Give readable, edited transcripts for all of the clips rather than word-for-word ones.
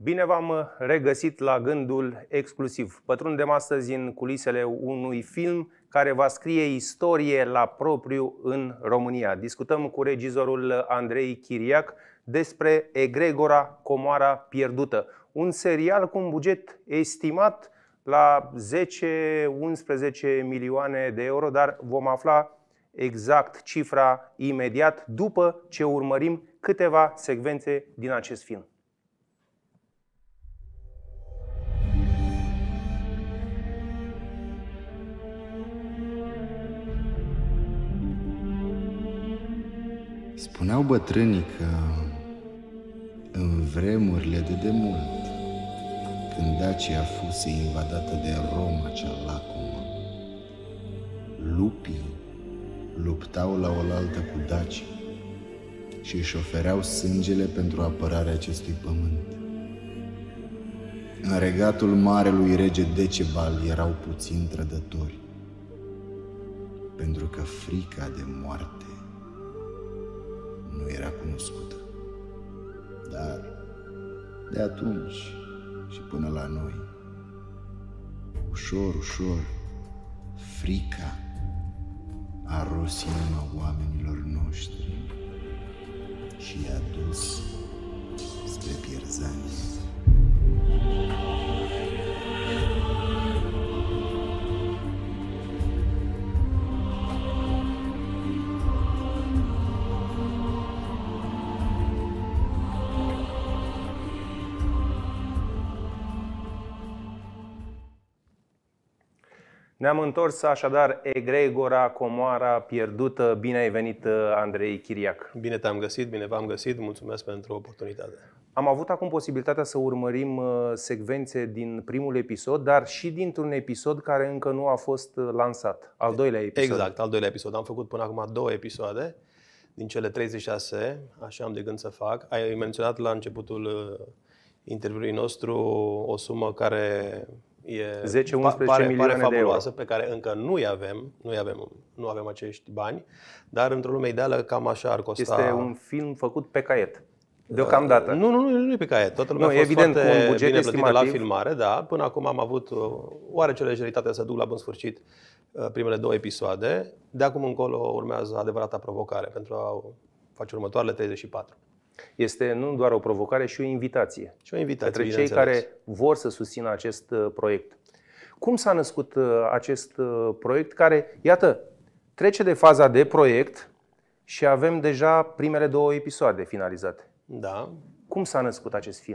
Bine v-am regăsit la Gândul Exclusiv. Pătrundem astăzi în culisele unui film care va scrie istorie la propriu în România. Discutăm cu regizorul Andrei Chiriac despre Egregora, Comoara Pierdută. Un serial cu un buget estimat la 10-11 milioane de euro, dar vom afla exact cifra imediat după ce urmărim câteva secvențe din acest film. Spuneau bătrânii că în vremurile de demult, când Dacia fuse invadată de Roma cea lacomă, lupii luptau la oaltă cu dacii și își ofereau sângele pentru apărarea acestui pământ. În regatul marelui rege Decebal erau puțini trădători, pentru că frica de moarte nu era cunoscută. Dar de atunci și până la noi, ușor, ușor, frica a ros inima oamenilor noștri și i-a dus spre pierzanie. Ne-am întors așadar, Egregora, Comoara Pierdută. Bine ai venit, Andrei Chiriac. Bine te-am găsit, bine v-am găsit, mulțumesc pentru oportunitate. Am avut acum posibilitatea să urmărim secvențe din primul episod, dar și dintr-un episod care încă nu a fost lansat, al doilea episod. Exact, al doilea episod. Am făcut până acum 2 episoade din cele 36, așa am de gând să fac. Ai menționat la începutul interviului nostru o sumă care e 10-11 milioane de euro, pe care încă nu avem acești bani, dar într-o lume ideală cam așa ar costa. Este un film făcut pe caiet. Deocamdată. Nu e pe caiet. Toată lumea a fost evident, foarte cu un buget bine plătită estimativ la filmare, da. Până acum am avut oarece lejeritate să duc la bun sfârșit primele 2 episoade. De acum încolo urmează adevărata provocare pentru a face următoarele 34. Este nu doar o provocare, și o invitație. Și o invitație către cei care vor să susțină acest proiect. Cum s-a născut acest proiect care, iată, trece de faza de proiect și avem deja primele 2 episoade finalizate? Da. Cum s-a născut acest film?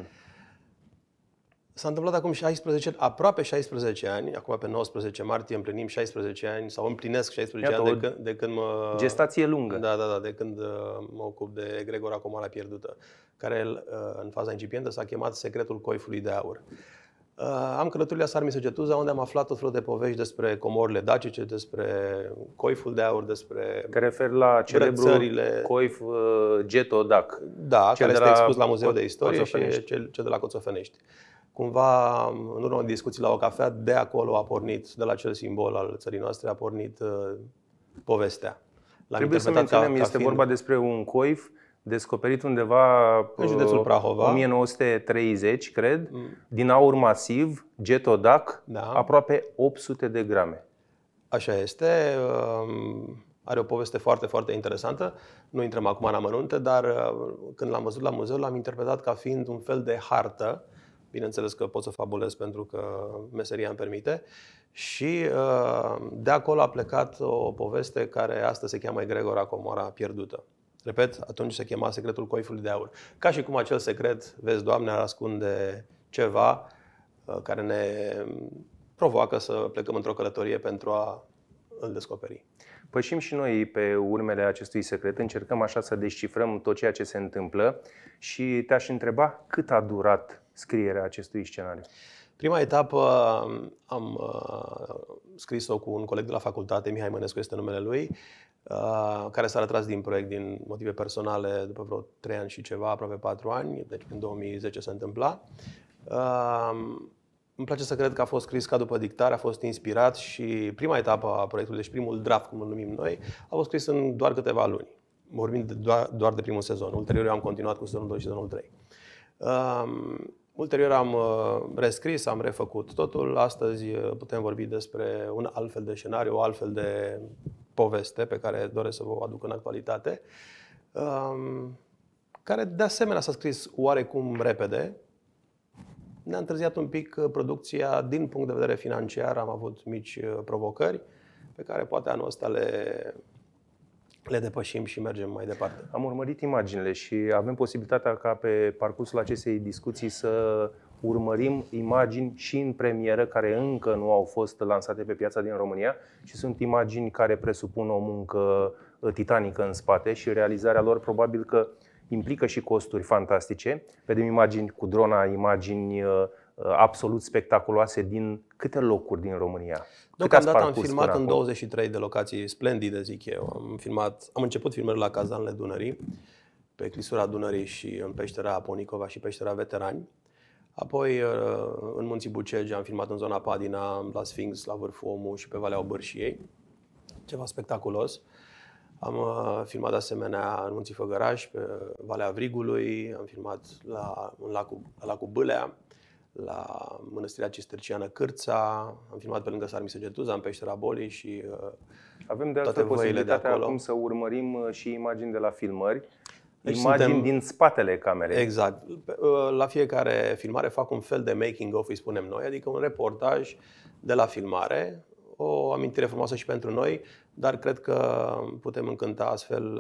S-a întâmplat acum aproape 16 ani, acum pe 19 martie împlinim 16 ani, sau împlinesc 16 ani de când mă... Gestație lungă. Da, de când mă ocup de Egregora, Comoara Pierdută, care în faza incipientă s-a chemat Secretul Coifului de Aur. Am călătorit la Sarmi Săgetuza, unde am aflat tot felul de povești despre comorile dacice, despre Coiful de Aur, despre... Te referi la celebrul coif Getodac. Da, care este expus la Muzeul de Istorie și cel de la Coțofănești. Cumva, în urmă discuții la o cafea, de acolo a pornit, de la acel simbol al țării noastre, a pornit povestea. Trebuie să menționăm, este vorba despre un coif descoperit undeva în județul Prahova, 1930, cred, din aur masiv, Getodac, aproape 800 de grame. Așa este. Are o poveste foarte, foarte interesantă. Nu intrăm acum în amănunte, dar când l-am văzut la muzeu, l-am interpretat ca fiind un fel de hartă. Bineînțeles că pot să fabulez pentru că meseria îmi permite. Și de acolo a plecat o poveste care astăzi se cheamă Egregora, Comoara Pierdută. Repet, atunci se chema Secretul Coifului de Aur. Ca și cum acel secret, vezi, Doamne, ar ascunde ceva care ne provoacă să plecăm într-o călătorie pentru a îl descoperi. Pășim și noi pe urmele acestui secret, încercăm așa să descifrăm tot ceea ce se întâmplă și te-aș întreba cât a durat scrierea acestui scenariu. Prima etapă am scris-o cu un coleg de la facultate, Mihai Mănescu este numele lui, care s-a retras din proiect din motive personale după vreo 3 ani și ceva, aproape 4 ani, deci în 2010 se întâmpla. Îmi place să cred că a fost scris ca după dictare, a fost inspirat și prima etapă a proiectului, deci primul draft, cum îl numim noi, a fost scris în doar câteva luni, vorbind doar de primul sezon. Ulterior eu am continuat cu sezonul 2 și sezonul 3. Ulterior am rescris, am refăcut totul. Astăzi putem vorbi despre un altfel de scenariu, o altfel de poveste pe care doresc să vă o aduc în actualitate, care de asemenea s-a scris oarecum repede. Ne-a întârziat un pic producția din punct de vedere financiar, am avut mici provocări pe care poate anul ăsta le depășim și mergem mai departe. Am urmărit imaginile și avem posibilitatea ca pe parcursul acestei discuții să urmărim imagini și în premieră care încă nu au fost lansate pe piața din România și sunt imagini care presupun o muncă titanică în spate și realizarea lor probabil că implică și costuri fantastice. Vedem imagini cu drona, imagini absolut spectaculoase din câte locuri din România? Deocamdată am filmat în 23 de locații splendide, zic eu. Am început filmările la Cazanele Dunării, pe clisura Dunării și în peștera Ponicova și peștera Veterani. Apoi în Munții Bucegi am filmat în zona Padina, la Sfinx, la Vârful Omu și pe Valea Obârșiei. Ceva spectaculos. Am filmat de asemenea în Munții Făgăraș, pe Valea Vrigului, am filmat la Lacul Bâlea, la Mănăstirea Cisterciană Cârța, am filmat pe lângă Sarmisegetuza, în peștera Bolii și avem de altfel posibilitatea acum să urmărim și imagini de la filmări, deci imagini din spatele camerei. Exact. La fiecare filmare fac un fel de making of, îi spunem noi, adică un reportaj de la filmare, o amintire frumoasă și pentru noi, dar cred că putem încânta astfel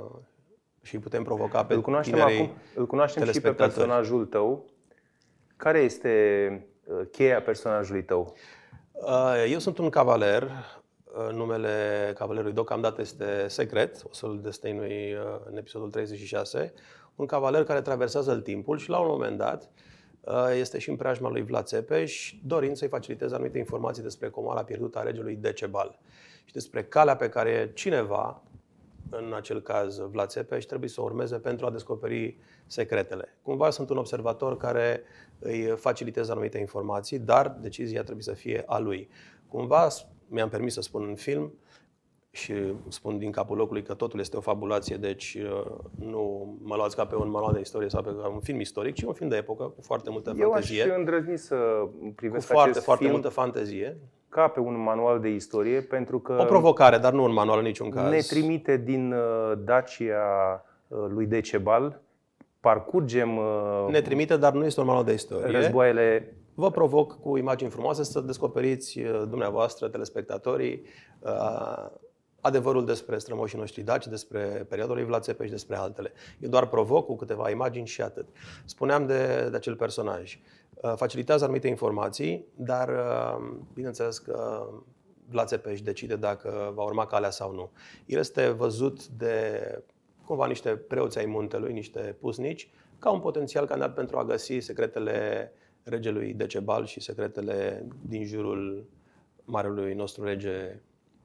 și putem provoca pe tinerii. Îl cunoaștem și pe personajul tău. Care este cheia personajului tău? Eu sunt un cavaler. Numele cavalerului deocamdată este secret. O să-l destăinui în episodul 36. Un cavaler care traversează timpul și la un moment dat este și în preajma lui Vlad Țepeș, dorind să-i faciliteze anumite informații despre comoara pierdută a regelui Decebal și despre calea pe care cineva, în acel caz Vlad Țepeș, trebuie să o urmeze pentru a descoperi secretele. Cumva sunt un observator care îi facilitează anumite informații, dar decizia trebuie să fie a lui. Cumva mi-am permis să spun în film și spun din capul locului că totul este o fabulație, deci nu mă luați ca pe un manual de istorie sau pe un film istoric, ci un film de epocă cu foarte multă fantezie. Eu aș îndrăzni să privesc cu acest foarte film multă fantezie. Ca pe un manual de istorie, pentru că o provocare, dar nu un manual în niciun caz. Ne trimite din Dacia lui Decebal, parcurgem ne trimite, dar nu este un manual de istorie. Războaiele. Vă provoc cu imagini frumoase să descoperiți dumneavoastră, telespectatorii, adevărul despre strămoșii noștri daci, despre perioada lui Vlad Țepeș și despre altele. Eu doar provoc cu câteva imagini și atât. Spuneam de acel personaj. Facilitează anumite informații, dar bineînțeles că Vlad Țepeș decide dacă va urma calea sau nu. El este văzut de cumva niște preoți ai muntelui, niște pusnici, ca un potențial candidat pentru a găsi secretele regelui Decebal și secretele din jurul marelui nostru rege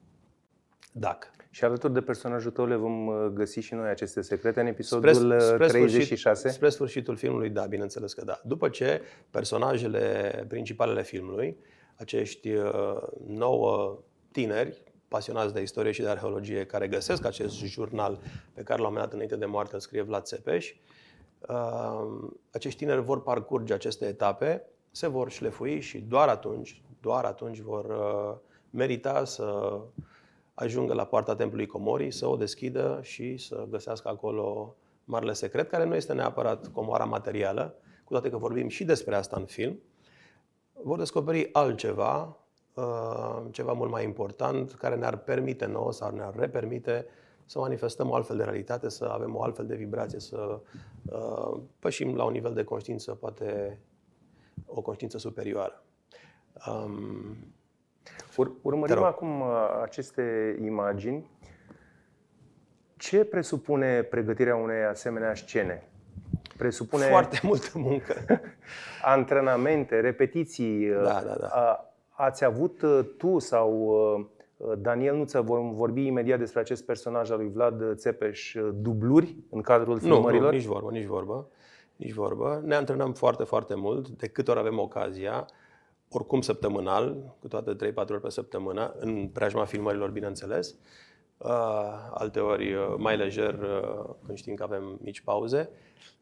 Dac. Și alături de personajul tău le vom găsi și noi aceste secrete în episodul 36? Spre sfârșitul filmului, da, bineînțeles că da. După ce personajele principale ale filmului, acești 9 tineri pasionați de istorie și de arheologie care găsesc acest jurnal pe care la un moment dat înainte de moarte îl scrie Vlad Țepeș, acești tineri vor parcurge aceste etape, se vor șlefui și doar atunci vor merita să ajungă la poarta templului Comorii, să o deschidă și să găsească acolo marele secret, care nu este neapărat comoara materială, cu toate că vorbim și despre asta în film. Vor descoperi altceva, ceva mult mai important, care ne-ar permite nouă sau ne-ar repermite să manifestăm o altfel de realitate, să avem o altfel de vibrație, să pășim la un nivel de conștiință, poate o conștiință superioară. Urmărim acum aceste imagini. Ce presupune pregătirea unei asemenea scene? Presupune foarte multă muncă. Antrenamente, repetiții. Da. Ați avut tu sau Daniel Nuță, vom vorbi imediat despre acest personaj al lui Vlad Țepeș, dubluri în cadrul filmărilor? Nu, nici vorbă. Ne antrenăm foarte, foarte mult, de câte ori avem ocazia, oricum săptămânal, câteodată 3-4 ori pe săptămână, în preajma filmărilor, bineînțeles. Alteori mai lejer, când știm că avem mici pauze.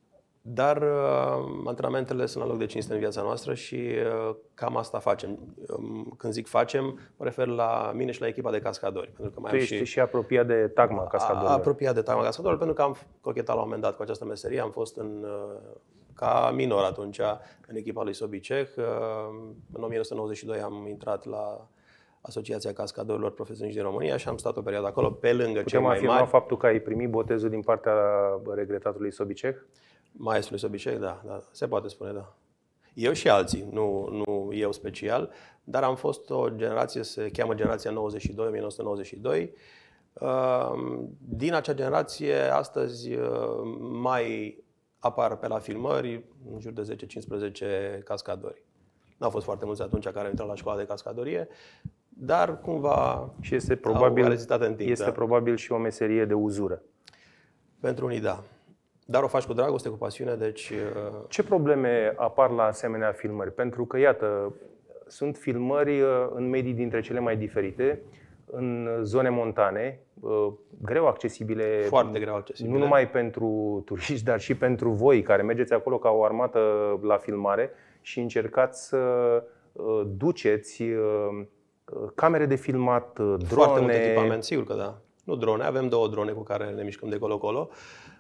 Dar antrenamentele sunt la loc de cinste în viața noastră și cam asta facem. Când zic facem, mă refer la mine și la echipa de cascadori. Pentru că mai Tu am ești și apropiat de tagma cascadorilor. Apropiat de tagma cascadorilor, pentru că am cochetat la un moment dat cu această meserie. Am fost ca minor atunci în echipa lui Sobiceh. În 1992 am intrat la Asociația Cascadorilor Profesioniști din România și am stat o perioadă acolo, pe lângă cei mai afirma mari. faptul că ai primit botezul din partea regretatului Sobiceh? Maestrului Sobiceh, da, se poate spune, da. Eu și alții, nu eu special, dar am fost o generație, se cheamă generația 92, 1992. Din acea generație, astăzi mai apar pe la filmări în jur de 10-15 cascadori. N-au fost foarte mulți atunci care au intrat la școala de cascadorie, dar cumva și este probabil, au rezidat în timp. Este probabil și o meserie de uzură. Pentru unii, da. Dar o faci cu dragoste, cu pasiune, deci... Ce probleme apar la asemenea filmări? Pentru că, iată, sunt filmări în medii dintre cele mai diferite, în zone montane, greu accesibile. Foarte greu accesibile. Nu numai pentru turiști, dar și pentru voi, care mergeți acolo ca o armată la filmare și încercați să duceți camere de filmat, drone... Foarte mult echipament, sigur că da. Nu drone, avem 2 drone cu care ne mișcăm de colo-colo.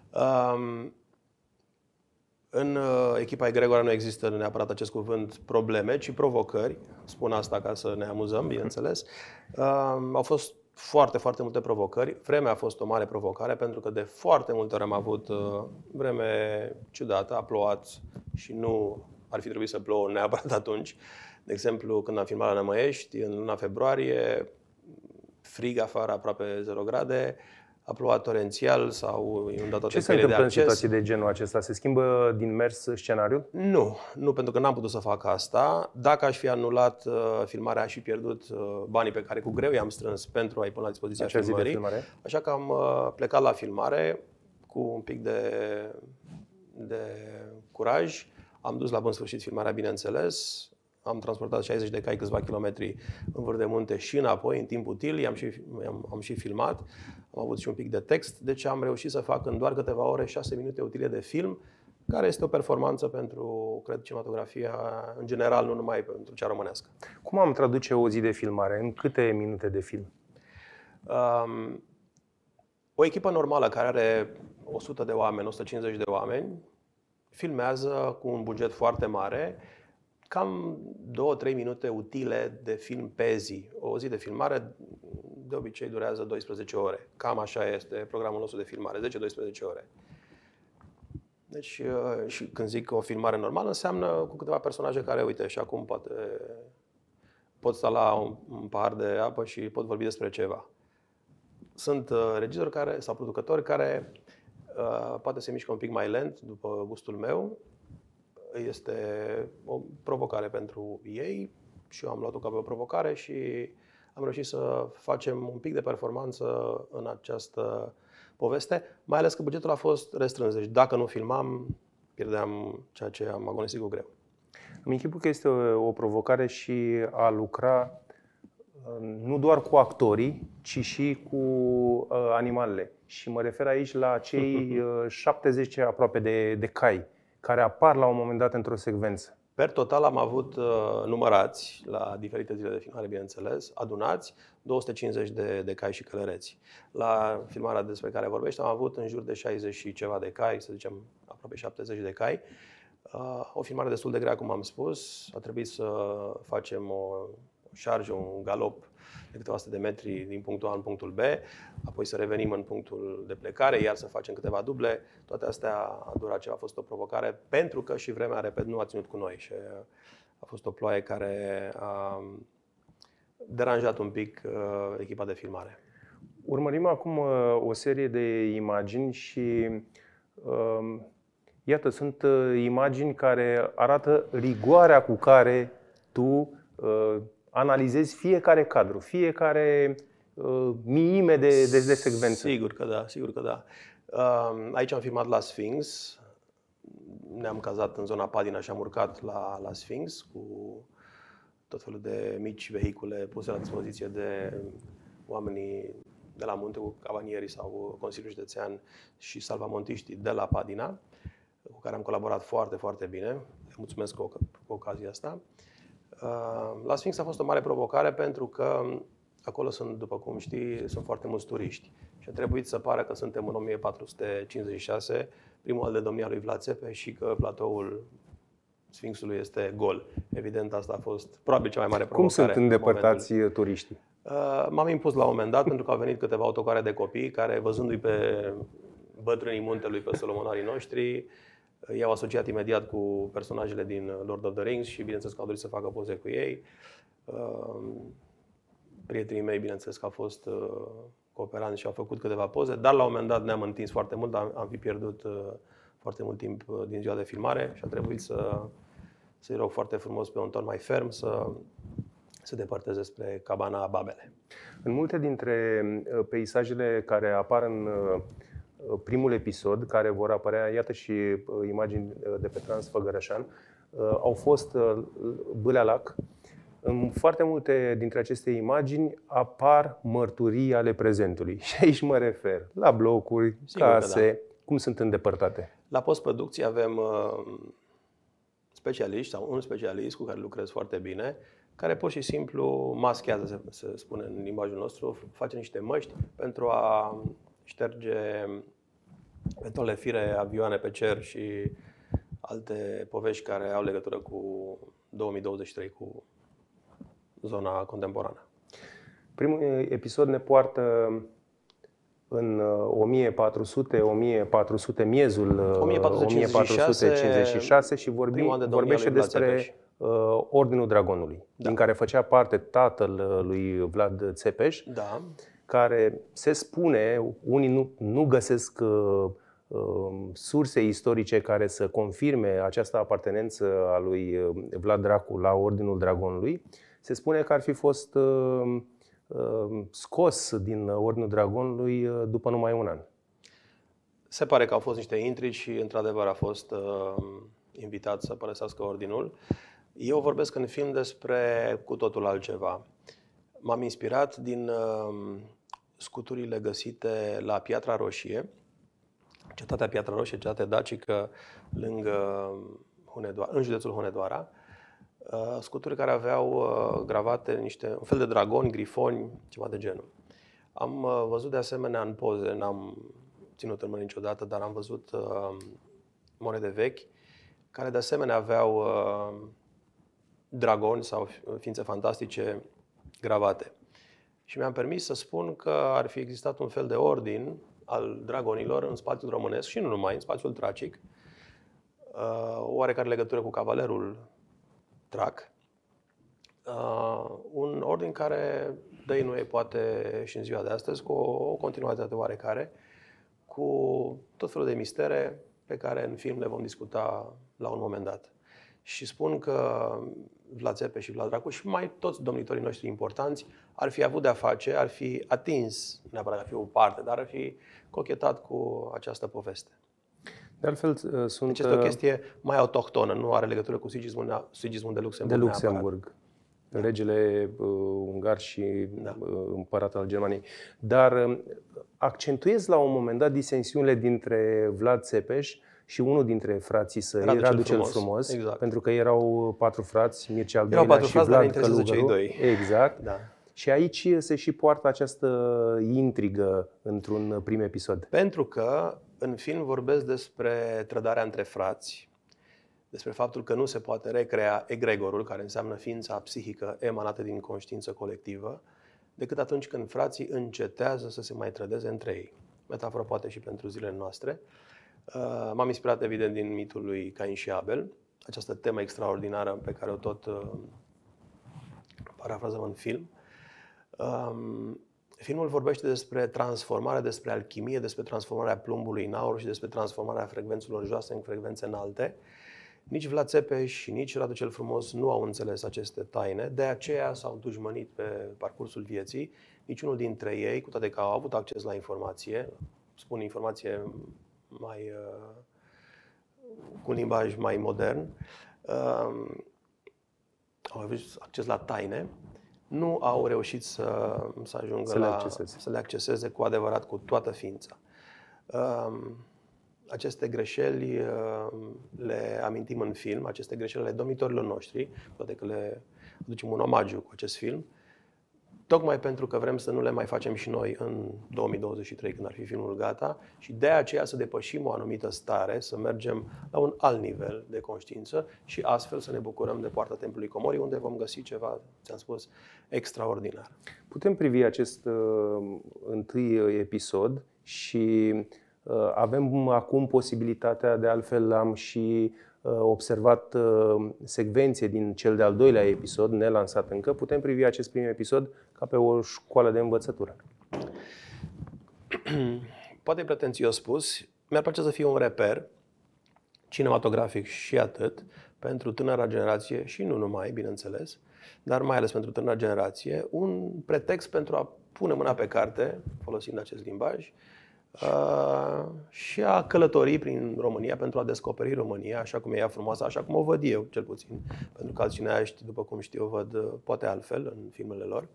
În echipa Egregora nu există neapărat acest cuvânt probleme, ci provocări. Spun asta ca să ne amuzăm, bineînțeles. Au fost foarte, foarte multe provocări. Vremea a fost o mare provocare pentru că de foarte multe ori am avut vreme ciudată, a plouat și nu ar fi trebuit să plouă neapărat atunci. De exemplu, când am filmat la Nămăiești, în luna februarie, frig afară, aproape 0 grade, a plouat torențial sau inundat toate căile de acces. Ce se întâmplă în situații de genul acesta? Se schimbă din mers scenariul? Nu, pentru că n-am putut să fac asta. Dacă aș fi anulat filmarea, aș fi pierdut banii pe care cu greu i-am strâns pentru a-i pune la dispoziția filmării. Așa că am plecat la filmare cu un pic de curaj. Am dus la bun sfârșit filmarea, bineînțeles. Am transportat 60 de cai câțiva kilometri în vârf de munte și înapoi, în timp util. Am și filmat. Am avut și un pic de text. Deci am reușit să fac în doar câteva ore 6 minute utile de film, care este o performanță pentru, cred, cinematografia în general, nu numai pentru cea românească. Cum am traduce o zi de filmare? În câte minute de film? O echipă normală care are 100 de oameni, 150 de oameni, filmează cu un buget foarte mare, cam 2-3 minute utile de film pe zi. O zi de filmare de obicei durează 12 ore. Cam așa este programul nostru de filmare, 10-12 ore. Deci, și când zic o filmare normală, înseamnă cu câteva personaje care, uite, și acum pot sta la un pahar de apă și pot vorbi despre ceva. Sunt regizori sau producători care poate se mișcă un pic mai lent, după gustul meu. Este o provocare pentru ei și eu am luat-o ca pe o provocare și am reușit să facem un pic de performanță în această poveste, mai ales că bugetul a fost restrâns. Deci dacă nu filmam, pierdeam ceea ce am agonisit cu greu. Îmi închipui că este o provocare și a lucra nu doar cu actorii, ci și cu animalele. Și mă refer aici la cei 70 aproape de cai care apar la un moment dat într-o secvență. Per total am avut numărați la diferite zile de filmare, bineînțeles, adunați 250 de cai și călăreți. La filmarea despre care vorbești am avut în jur de 60 și ceva de cai, să zicem aproape 70 de cai. O filmare destul de grea, cum am spus. A trebuit să facem o șarjă, un galop de câteva sute de metri din punctul A în punctul B, apoi să revenim în punctul de plecare, iar să facem câteva duble. Toate astea a durat ceva, a fost o provocare, pentru că și vremea, repet, nu a ținut cu noi și a fost o ploaie care a deranjat un pic echipa de filmare. Urmărim acum o serie de imagini și iată, sunt imagini care arată rigoarea cu care tu analizezi fiecare cadru, fiecare miime de secvență. Sigur că da. Aici am filmat la Sphinx. Ne-am cazat în zona Padina și am urcat la Sphinx cu tot felul de mici vehicule puse la dispoziție de oamenii de la munte, cu cavanierii sau Consiliul Județean și salvamontiștii de la Padina, cu care am colaborat foarte, foarte bine. Le mulțumesc cu ocazia asta. La Sphinx a fost o mare provocare pentru că acolo sunt, după cum știi, sunt foarte mulți turiști. Și a trebuit să pară că suntem în 1456, primul an de domnia lui Vlad Țepeș și că platoul Sfinxului este gol. Evident, asta a fost probabil cea mai mare provocare. Cum sunt îndepărtați turiștii? M-am impus la un moment dat pentru că au venit câteva autocare de copii care, văzându-i pe bătrânii muntelui, pe solomonarii noștri, i-au asociat imediat cu personajele din Lord of the Rings și, bineînțeles, că au dorit să facă poze cu ei. Prietenii mei, bineînțeles, că au fost cooperanți și au făcut câteva poze, dar la un moment dat ne-am întins foarte mult, am fi pierdut foarte mult timp din ziua de filmare și a trebuit să-i rog foarte frumos pe un ton mai ferm să se depărteze spre cabana Babele. În multe dintre peisajele care apar în primul episod, care vor apărea, iată și imagini de pe Transfăgărășan, au fost Bâlea Lac. În foarte multe dintre aceste imagini apar mărturii ale prezentului. Și aici mă refer la blocuri, case, cum sunt îndepărtate. La postproducție avem specialiști sau un specialist cu care lucrez foarte bine, care pur și simplu maschează, se spune în limbajul nostru, face niște măști pentru a șterge eventuale fire, avioane pe cer și alte povești care au legătură cu 2023, cu zona contemporană. Primul episod ne poartă în 1400, miezul 1456 și vorbește despre Ordinul Dragonului, din care făcea parte tatăl lui Vlad Țepeș, care se spune, unii nu găsesc surse istorice care să confirme această apartenență a lui Vlad Dracu la Ordinul Dragonului. Se spune că ar fi fost scos din Ordinul Dragonului după numai un an. Se pare că au fost niște intrigi și, într-adevăr, a fost invitat să părăsească Ordinul. Eu vorbesc în film despre cu totul altceva. M-am inspirat din scuturile găsite la Piatra Roșie, cetatea Piatra Roșie, cetate dacică lângă Hunedoara, în județul Hunedoara. Scuturi care aveau gravate un fel de dragoni, grifoni, ceva de genul. Am văzut de asemenea în poze, n-am ținut în mână niciodată, dar am văzut monede vechi care de asemenea aveau dragoni sau ființe fantastice gravate. Și mi-am permis să spun că ar fi existat un fel de ordin al dragonilor în spațiul românesc și nu numai, în spațiul tracic, oarecare legătură cu cavalerul Drac, un ordin care dăinuie poate și în ziua de astăzi cu o continuitate oarecare, cu tot felul de mistere pe care în film le vom discuta la un moment dat. Și spun că Vlad Țepeș și Vlad Dracu și mai toți domnitorii noștri importanți ar fi avut de-a face, ar fi atins, neapărat ar fi o parte, dar ar fi cochetat cu această poveste. De altfel, sunt... Deci este o chestie mai autohtonă, nu are legătură cu Sigismund de Luxemburg. De Luxemburg. Regele ungar și împăratul al Germaniei. Dar accentuez la un moment dat disensiunile dintre Vlad Țepeș și unul dintre frații săi, Radu cel Frumos, exact. Pentru că erau 4 frați, Mircea al II și Vlad Călugăru. Exact. Da. Și aici se și poartă această intrigă într-un prim episod. Pentru că în film vorbesc despre trădarea între frați, despre faptul că nu se poate recrea egregorul, care înseamnă ființa psihică emanată din conștiință colectivă, decât atunci când frații încetează să se mai trădeze între ei. Metaforă poate și pentru zilele noastre. M-am inspirat evident din mitul lui Cain și Abel, această temă extraordinară pe care o tot parafrazăm în film. Filmul vorbește despre transformare, despre alchimie, despre transformarea plumbului în aur și despre transformarea frecvențelor joase în frecvențe înalte. Nici Vlad Țepeș și nici Radu cel Frumos nu au înțeles aceste taine, de aceea s-au dușmănit pe parcursul vieții. Niciunul dintre ei, cu toate că au avut acces la informație, spun informație mai cu un limbaj mai modern, au avut acces la taine, nu au reușit să ajungă să le acceseze cu adevărat, cu toată ființa. aceste greșeli le amintim în film, aceste greșeli ale domnitorilor noștri, toate că le aducem un omagiu cu acest film, tocmai pentru că vrem să nu le mai facem și noi în 2023, când ar fi filmul gata, și de aceea să depășim o anumită stare, să mergem la un alt nivel de conștiință și astfel să ne bucurăm de Poarta Templului Comorii, unde vom găsi ceva, ți-am spus, extraordinar. Putem privi acest întâi episod și avem acum posibilitatea, de altfel am și observat secvențe din cel de-al doilea episod, nelansat încă. Putem privi acest prim episod ca pe o școală de învățătură. Poate pretențios spus, mi-ar place să fie un reper cinematografic și atât, pentru tânăra generație și nu numai, bineînțeles, dar mai ales pentru tânăra generație, un pretext pentru a pune mâna pe carte, folosind acest limbaj, și a călători prin România pentru a descoperi România așa cum e ea frumoasă, așa cum o văd eu, cel puțin. Pentru că alți cineaști, după cum știu, o văd poate altfel în filmele lor.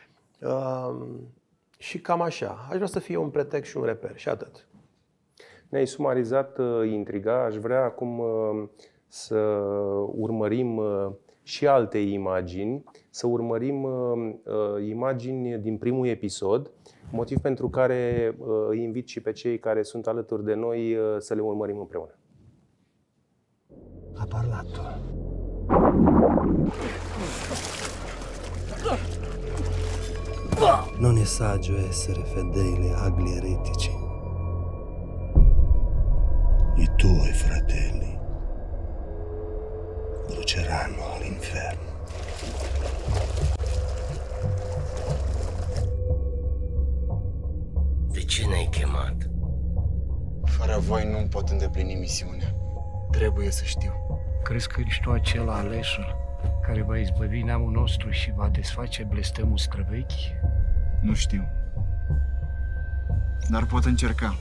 Și cam așa. Aș vrea să fie un pretext și un reper și atât. Ne-ai sumarizat intriga. Aș vrea acum să urmărim și alte imagini, să urmărim imagini din primul episod, motiv pentru care îi invit și pe cei care sunt alături de noi să le urmărim împreună. Ha parlato. Non è saggio essere fedeli agli eretici. I tuoi fratelli bruceranno all'inferno. De ce ne-ai chemat? Fără voi nu pot îndeplini misiunea. Trebuie să știu. Crezi că ești tu acela alesul care va izbăvi neamul nostru și va desface blestemul străvechi? Nu știu. Dar pot încerca.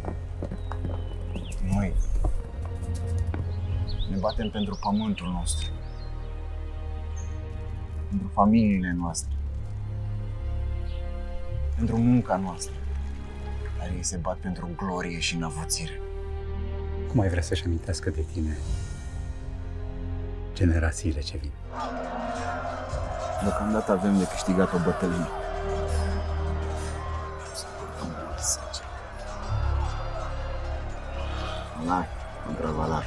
Noi ne batem pentru pământul nostru. Pentru familiile noastre. Pentru munca noastră. Dar ei se bat pentru glorie și înăvuțire. Cum ai vrea să-și amintească de tine generațiile ce vin? Deocamdată avem de câștigat o bătălie. Să purtăm mult sânge. Valar contra Valar.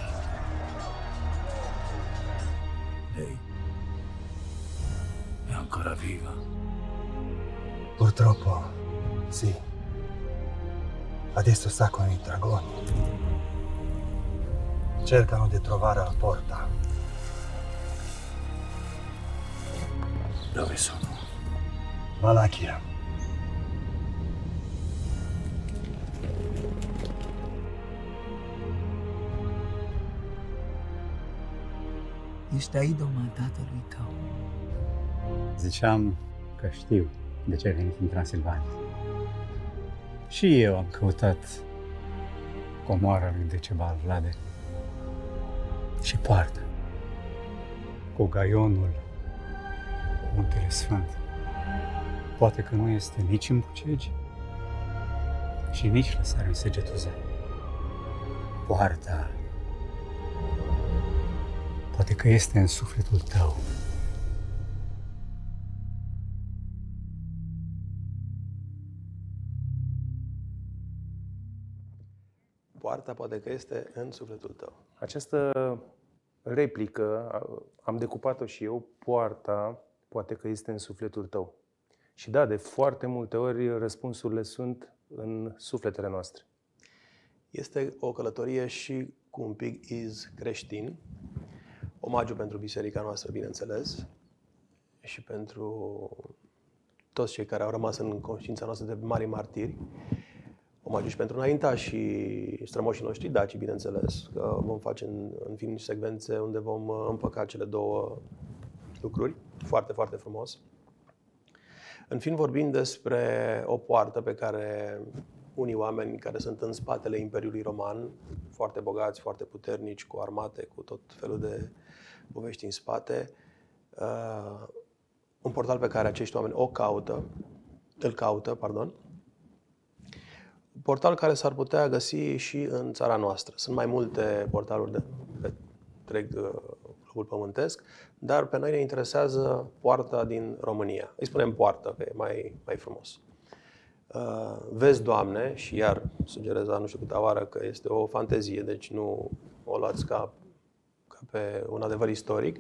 Lei è ancora viva. Purtroppo, sì. Adesso sta con i dragoni. Cercano di trovare la porta. Dove sono? Valachia. Ești idoma tatălui tău. Ziceam că știu de ce ai venit în Transilvania. Și eu am căutat comoara lui Decebal Vlade și poarta cu gaionul cu Muntele Sfânt. Poate că nu este nici în Bucegi și nici la Sariu Segetuza. Poarta poate că este în sufletul tău. Poarta poate că este în sufletul tău. Această replică, am decupat-o și eu, poarta poate că este în sufletul tău. Și da, de foarte multe ori răspunsurile sunt în sufletele noastre. Este o călătorie și cu un pic iz creștin, omagiu pentru biserica noastră, bineînțeles, și pentru toți cei care au rămas în conștiința noastră de mari martiri, omagiu și pentru înaintașii strămoșii noștri, daci, bineînțeles, că vom face în film și secvențe unde vom împăca cele două lucruri, foarte, foarte frumos. În film vorbim despre o poartă pe care unii oameni care sunt în spatele Imperiului Roman, foarte bogați, foarte puternici, cu armate, cu tot felul de povești în spate, un portal pe care acești oameni îl caută, Portal care s-ar putea găsi și în țara noastră. Sunt mai multe portaluri de pe întreg globul pământesc, dar pe noi ne interesează poarta din România. Îi spunem poartă, că e mai frumos. Vezi, Doamne, și iar sugerez nu știu câte oară că este o fantezie, deci nu o luați ca pe un adevăr istoric.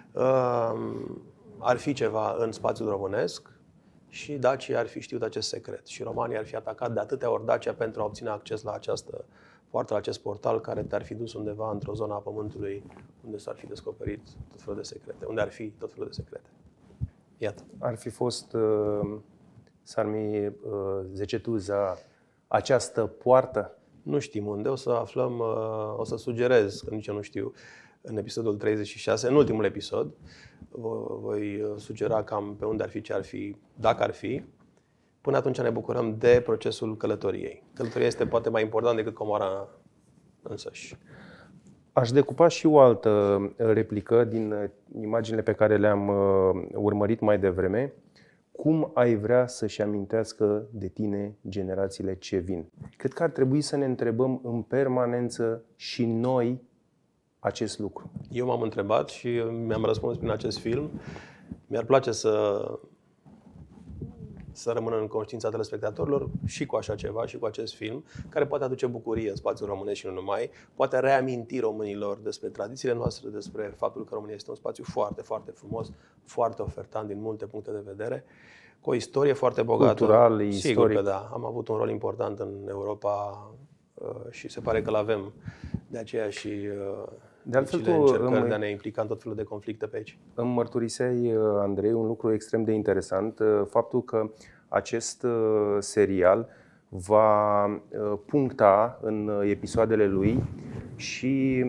Ar fi ceva în spațiul românesc și dacii ar fi știut acest secret și romanii ar fi atacat de atâtea ori Dacia pentru a obține acces la această poartă, la acest portal care te-ar fi dus undeva într-o zonă a Pământului unde s-ar fi descoperit tot felul de secrete, unde ar fi tot felul de secrete. Iată. Ar fi fost Sarmi Zecetuza această poartă? Nu știm unde, o să aflăm, o să sugerez, că nici eu nu știu, în episodul 36, în ultimul episod, voi sugera cam pe unde ar fi, ce ar fi, dacă ar fi. Până atunci ne bucurăm de procesul călătoriei. Călătoria este poate mai important decât comoara însăși. Aș decupa și o altă replică din imaginile pe care le-am urmărit mai devreme. Cum ai vrea să-și amintească de tine generațiile ce vin? Cred că ar trebui să ne întrebăm în permanență și noi acest lucru. Eu m-am întrebat și mi-am răspuns prin acest film. Mi-ar place să rămână în conștiința telespectatorilor și cu așa ceva, și cu acest film, care poate aduce bucurie în spațiul românesc și nu numai, poate reaminti românilor despre tradițiile noastre, despre faptul că România este un spațiu foarte, foarte frumos, foarte ofertant din multe puncte de vedere, cu o istorie foarte bogată. Cultural, Sigur istoric. că da. Am avut un rol important în Europa și se pare că l-avem. De aceea și de altfel, încercări de a ne implica în tot felul de conflicte pe aici. Îmi mărturiseai, Andrei, un lucru extrem de interesant, faptul că acest serial va puncta în episoadele lui și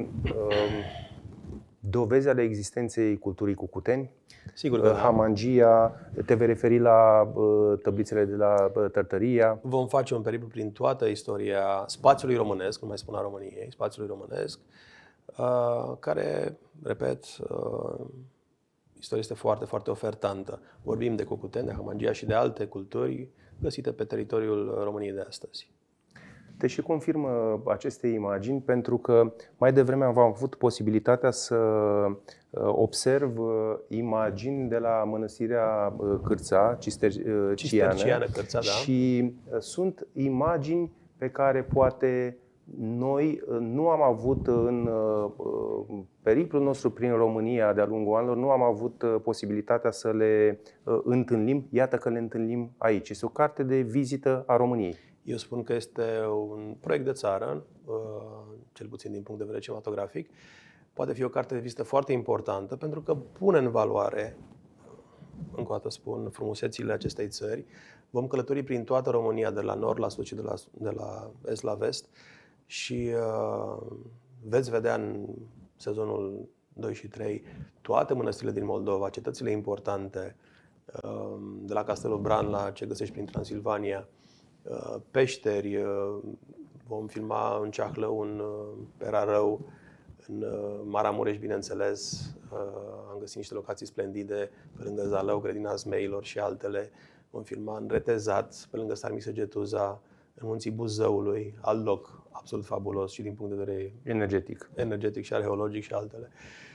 dovezi ale existenței culturii cucuteni. Sigur că Hamangia, te vei referi la tăblițele de la Tărtăria. Vom face un periplu prin toată istoria spațiului românesc, nu mai spun a României, spațiului românesc, care, repet, istoria este foarte, foarte ofertantă. Vorbim de cucuteni, de Hamangia și de alte culturi găsite pe teritoriul României de astăzi. Te și confirmă aceste imagini pentru că mai devreme am avut posibilitatea să observ imagini de la mănăstirea Cârța, Cisterciană Cârța, da. Și sunt imagini pe care poate noi nu am avut în periplul nostru prin România de-a lungul anilor, nu am avut posibilitatea să le întâlnim. Iată că le întâlnim aici. Este o carte de vizită a României. Eu spun că este un proiect de țară, cel puțin din punct de vedere cinematografic. Poate fi o carte de vizită foarte importantă pentru că pune în valoare, încă o dată spun, frumusețile acestei țări. Vom călători prin toată România, de la nord la sud și de la est la vest și veți vedea în sezonul 2 și 3 toate mănăstirile din Moldova, cetățile importante, de la Castelul Bran la ce găsești prin Transilvania, peșteri, vom filma în Ceahlău, în Perarău, în Maramureș, bineînțeles. Am găsit niște locații splendide pe lângă Zalău, grădina Zmeilor și altele. Vom filma în Retezat, pe lângă Sarmi Săgetuza, în Munții Buzăului, alt loc absolut fabulos și din punct de vedere energetic și arheologic și altele.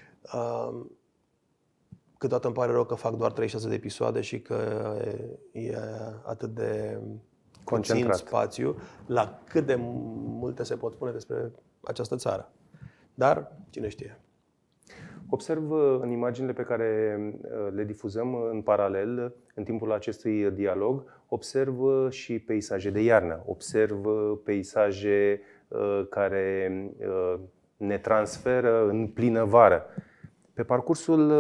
Câteodată îmi pare rău că fac doar 36 de episoade și că e atât de concentrat spațiu la cât de multe se pot spune despre această țară. Dar cine știe. Observ în imaginile pe care le difuzăm în paralel, în timpul acestui dialog, observ și peisaje de iarnă, observ peisaje care ne transferă în plină vară. Pe parcursul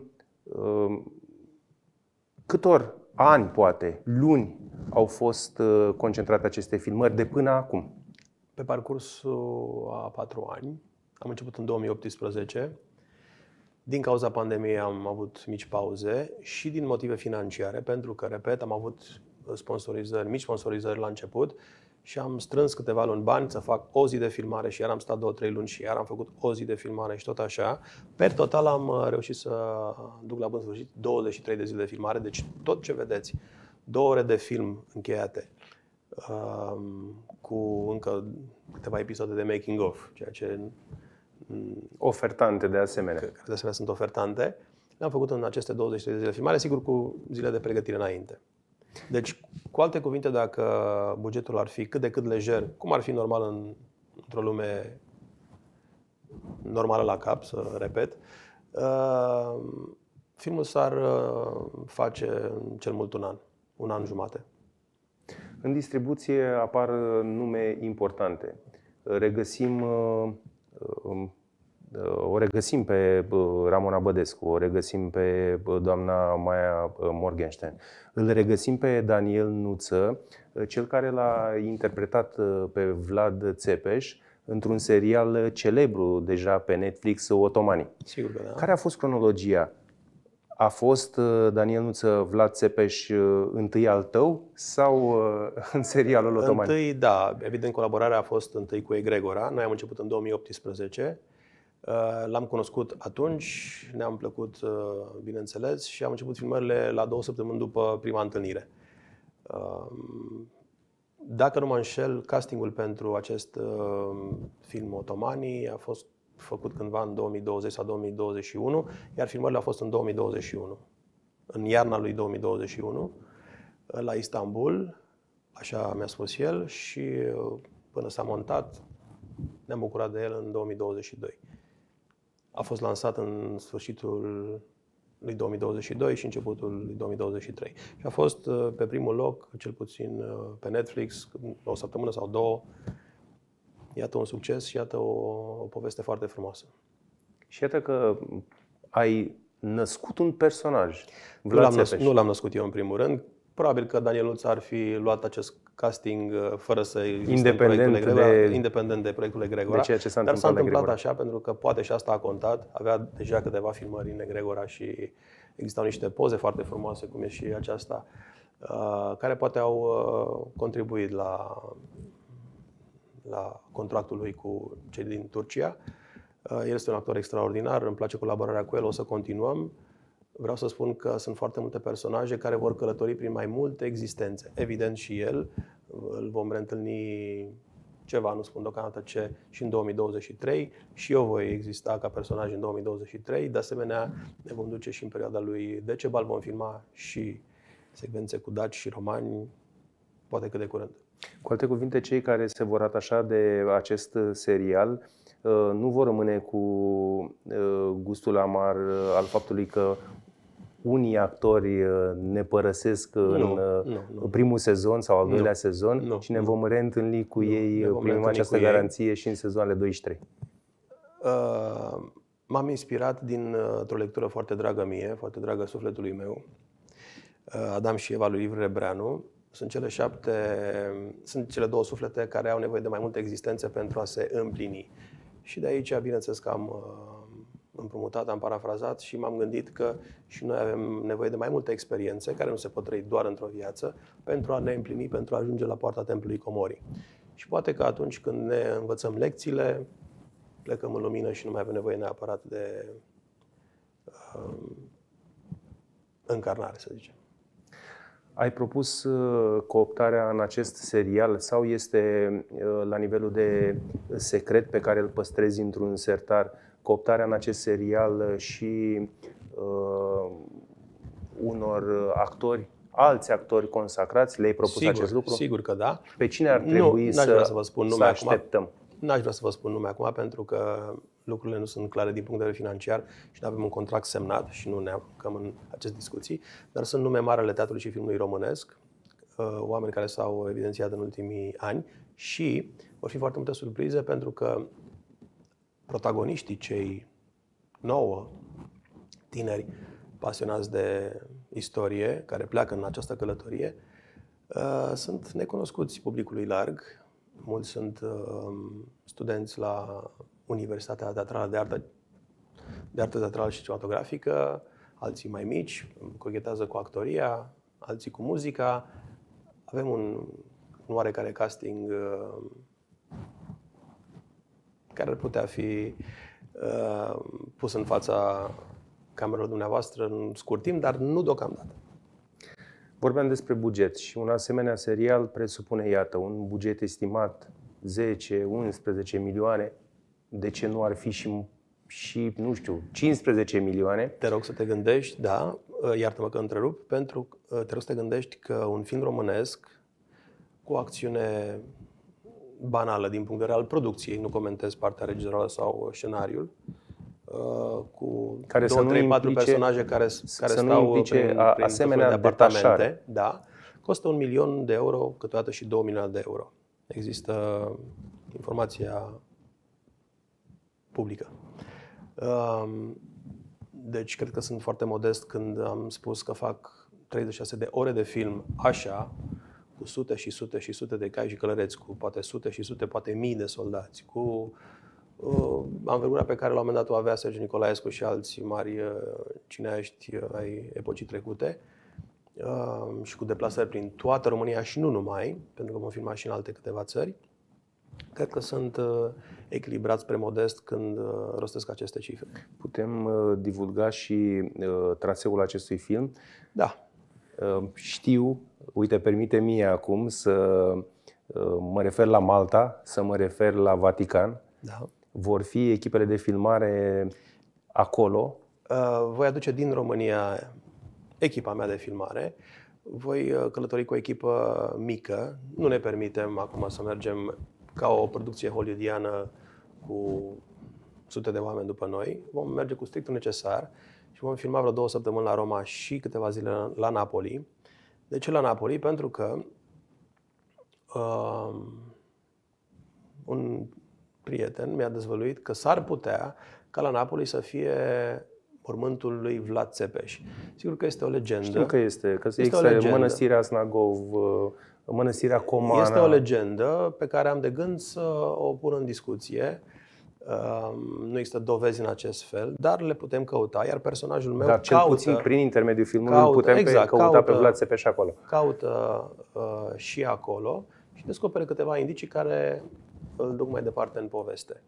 câtor ani, poate, luni, au fost concentrate aceste filmări de până acum? Pe parcursul a 4 ani, am început în 2018. Din cauza pandemiei am avut mici pauze și din motive financiare, pentru că, repet, am avut mici sponsorizări la început și am strâns câteva luni bani să fac o zi de filmare și iar am stat 2-3 luni și iar am făcut o zi de filmare și tot așa. Per total am reușit să duc la bun sfârșit 23 de zile de filmare, deci tot ce vedeți, 2 ore de film încheiate, cu încă câteva episoade de making of, ceea ce ofertante de asemenea. Care de asemenea sunt ofertante. Le-am făcut în aceste 23 de zile filmare, sigur cu zile de pregătire înainte. Deci, cu alte cuvinte, dacă bugetul ar fi cât de cât lejer, cum ar fi normal într-o lume normală la cap, să repet, filmul s-ar face în cel mult un an jumate. În distribuție apar nume importante. O regăsim pe Ramona Bădescu, o regăsim pe doamna Maia Morgenstern, îl regăsim pe Daniel Nuță, cel care l-a interpretat pe Vlad Țepeș într-un serial celebru deja pe Netflix, Otomanii. Sigur că da. Care a fost cronologia? A fost Daniel Nuță, Vlad Țepeș întâi al tău sau în serialul Otomanii? Întâi, da. Evident, colaborarea a fost întâi cu Egregora. Noi am început în 2018. L-am cunoscut atunci, ne-am plăcut, bineînțeles, și am început filmările la 2 săptămâni după prima întâlnire. Dacă nu mă înșel, castingul pentru acest film Otomanii a fost făcut cândva în 2020 sau 2021, iar filmările au fost în 2021, în iarna lui 2021, la Istanbul, așa mi-a spus el, și până s-a montat, ne-am bucurat de el în 2022. A fost lansat în sfârșitul lui 2022 și începutul lui 2023. Și a fost pe primul loc, cel puțin pe Netflix, o săptămână sau două. Iată un succes și iată o poveste foarte frumoasă. Și iată că ai născut un personaj. Nu l-am născut eu în primul rând. Probabil că Daniel Nuță ar fi luat acest casting fără să independent de proiectul Egregora. De ceea ce s-a Dar s-a întâmplat așa pentru că poate și asta a contat. Avea deja câteva filmări în Egregora și existau niște poze foarte frumoase, cum e și aceasta, care poate au contribuit la contractul lui cu cei din Turcia. El este un actor extraordinar, îmi place colaborarea cu el, o să continuăm. Vreau să spun că sunt foarte multe personaje care vor călători prin mai multe existențe. Evident și el, îl vom reîntâlni ceva, nu spun deocamdată ce, și în 2023. Și eu voi exista ca personaj în 2023. De asemenea, ne vom duce și în perioada lui Decebal, vom filma și secvențe cu daci și romani, poate cât de curând. Cu alte cuvinte, cei care se vor atașa de acest serial nu vor rămâne cu gustul amar al faptului că unii actori ne părăsesc în primul sezon sau al doilea sezon și ne vom reîntâlni cu ei, primim această garanție și în sezoanele 2 și 3. M-am inspirat dintr-o lectură foarte dragă mie, foarte dragă sufletului meu, Adam și Eva lui Liviu Rebreanu. Sunt cele două suflete care au nevoie de mai multe existențe pentru a se împlini. Și de aici, bineînțeles că am împrumutat, am parafrazat și m-am gândit că și noi avem nevoie de mai multe experiențe, care nu se pot trăi doar într-o viață, pentru a ne împlini, pentru a ajunge la poarta templului Comorii. Și poate că atunci când ne învățăm lecțiile, plecăm în lumină și nu mai avem nevoie neapărat de încarnare, să zicem. Ai propus cooptarea în acest serial sau este la nivelul de secret pe care îl păstrezi într-un sertar, cooptarea în acest serial și unor actori, alți actori consacrați? Le-ai propus acest lucru? Sigur că da. Pe cine ar trebui să așteptăm? N-aș vrea să vă spun nume acum, pentru că lucrurile nu sunt clare din punct de vedere financiar și nu avem un contract semnat și nu ne apucăm în aceste discuții, dar sunt nume mari ale teatrului și filmului românesc, oameni care s-au evidențiat în ultimii ani și vor fi foarte multe surprize, pentru că protagoniștii, cei 9 tineri pasionați de istorie, care pleacă în această călătorie, sunt necunoscuți publicului larg. Mulți sunt studenți la Universitatea Teatrală de Artă Teatrală și Cinematografică, alții mai mici, cochetează cu actoria, alții cu muzica. Avem un oarecare casting care ar putea fi pus în fața camerelor dumneavoastră în scurt timp, dar nu deocamdată. Vorbeam despre buget și un asemenea serial presupune, iată, un buget estimat 10-11 milioane. De ce nu ar fi și, nu știu, 15 milioane? Te rog să te gândești, da, iartă-mă că întrerup, pentru că te rog să te gândești că un film românesc cu o acțiune banală din punct de vedere al producției, nu comentez partea regizorală sau scenariul, cu care 2-3-4 personaje care stau prin asemenea de apartamente, detașare. da, costă 1 milion de euro, câteodată și 2 milioane de euro. Există informația publică. Deci cred că sunt foarte modest când am spus că fac 36 de ore de film așa, cu sute și sute și sute de cai și călăreți, cu poate sute și sute, poate mii de soldați, cu anvergura pe care la un moment dat o avea Sergiu Nicolaescu și alți mari cineaști ai epocii trecute, și cu deplasări prin toată România și nu numai, pentru că vom filma și în alte câteva țări. Cred că sunt echilibrați spre modest când rostesc aceste cifre. Putem divulga și traseul acestui film? Da. Știu, uite, permite mie acum să mă refer la Malta, să mă refer la Vatican. Da. Vor fi echipele de filmare acolo? Voi aduce din România echipa mea de filmare. Voi călători cu o echipă mică. Nu ne permitem acum să mergem ca o producție hollywoodiană cu sute de oameni după noi. Vom merge cu strictul necesar și vom filma vreo 2 săptămâni la Roma și câteva zile la Napoli. De ce la Napoli? Pentru că un prieten mi-a dezvăluit că s-ar putea ca la Napoli să fie mormântul lui Vlad Țepeș. Sigur că este o legendă. Știu că este există mănăstirea Snagov, mănăstirea Comana. Este o legendă pe care am de gând să o pun în discuție. Nu există dovezi în acest fel, dar le putem căuta, iar personajul meu dar cel puțin prin intermediul filmului îl putem căuta pe Vlad Țepeș acolo. Caută și acolo și descoperă câteva indicii care îl duc mai departe în poveste.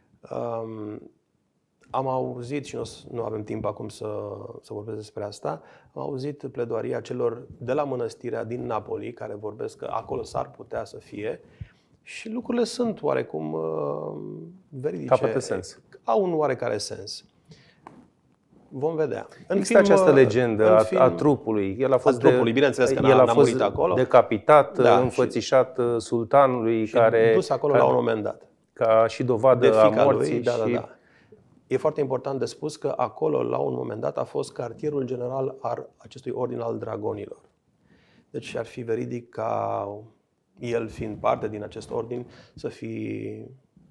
Am auzit, și nu avem timp acum să vorbesc despre asta, am auzit pledoaria celor de la mănăstirea din Napoli, care vorbesc că acolo s-ar putea să fie, și lucrurile sunt oarecum veridice. Capătă sens. Au un oarecare sens. Vom vedea. Există această legendă a trupului. El a fost bineînțeles că n-a murit acolo. Decapitat, înfățișat sultanului, și care dus acolo la un moment dat. Ca și dovadă a morții. Lui, da. E foarte important de spus că acolo, la un moment dat, a fost cartierul general al acestui ordin al dragonilor. Deci ar fi veridic ca el, fiind parte din acest ordin, să fi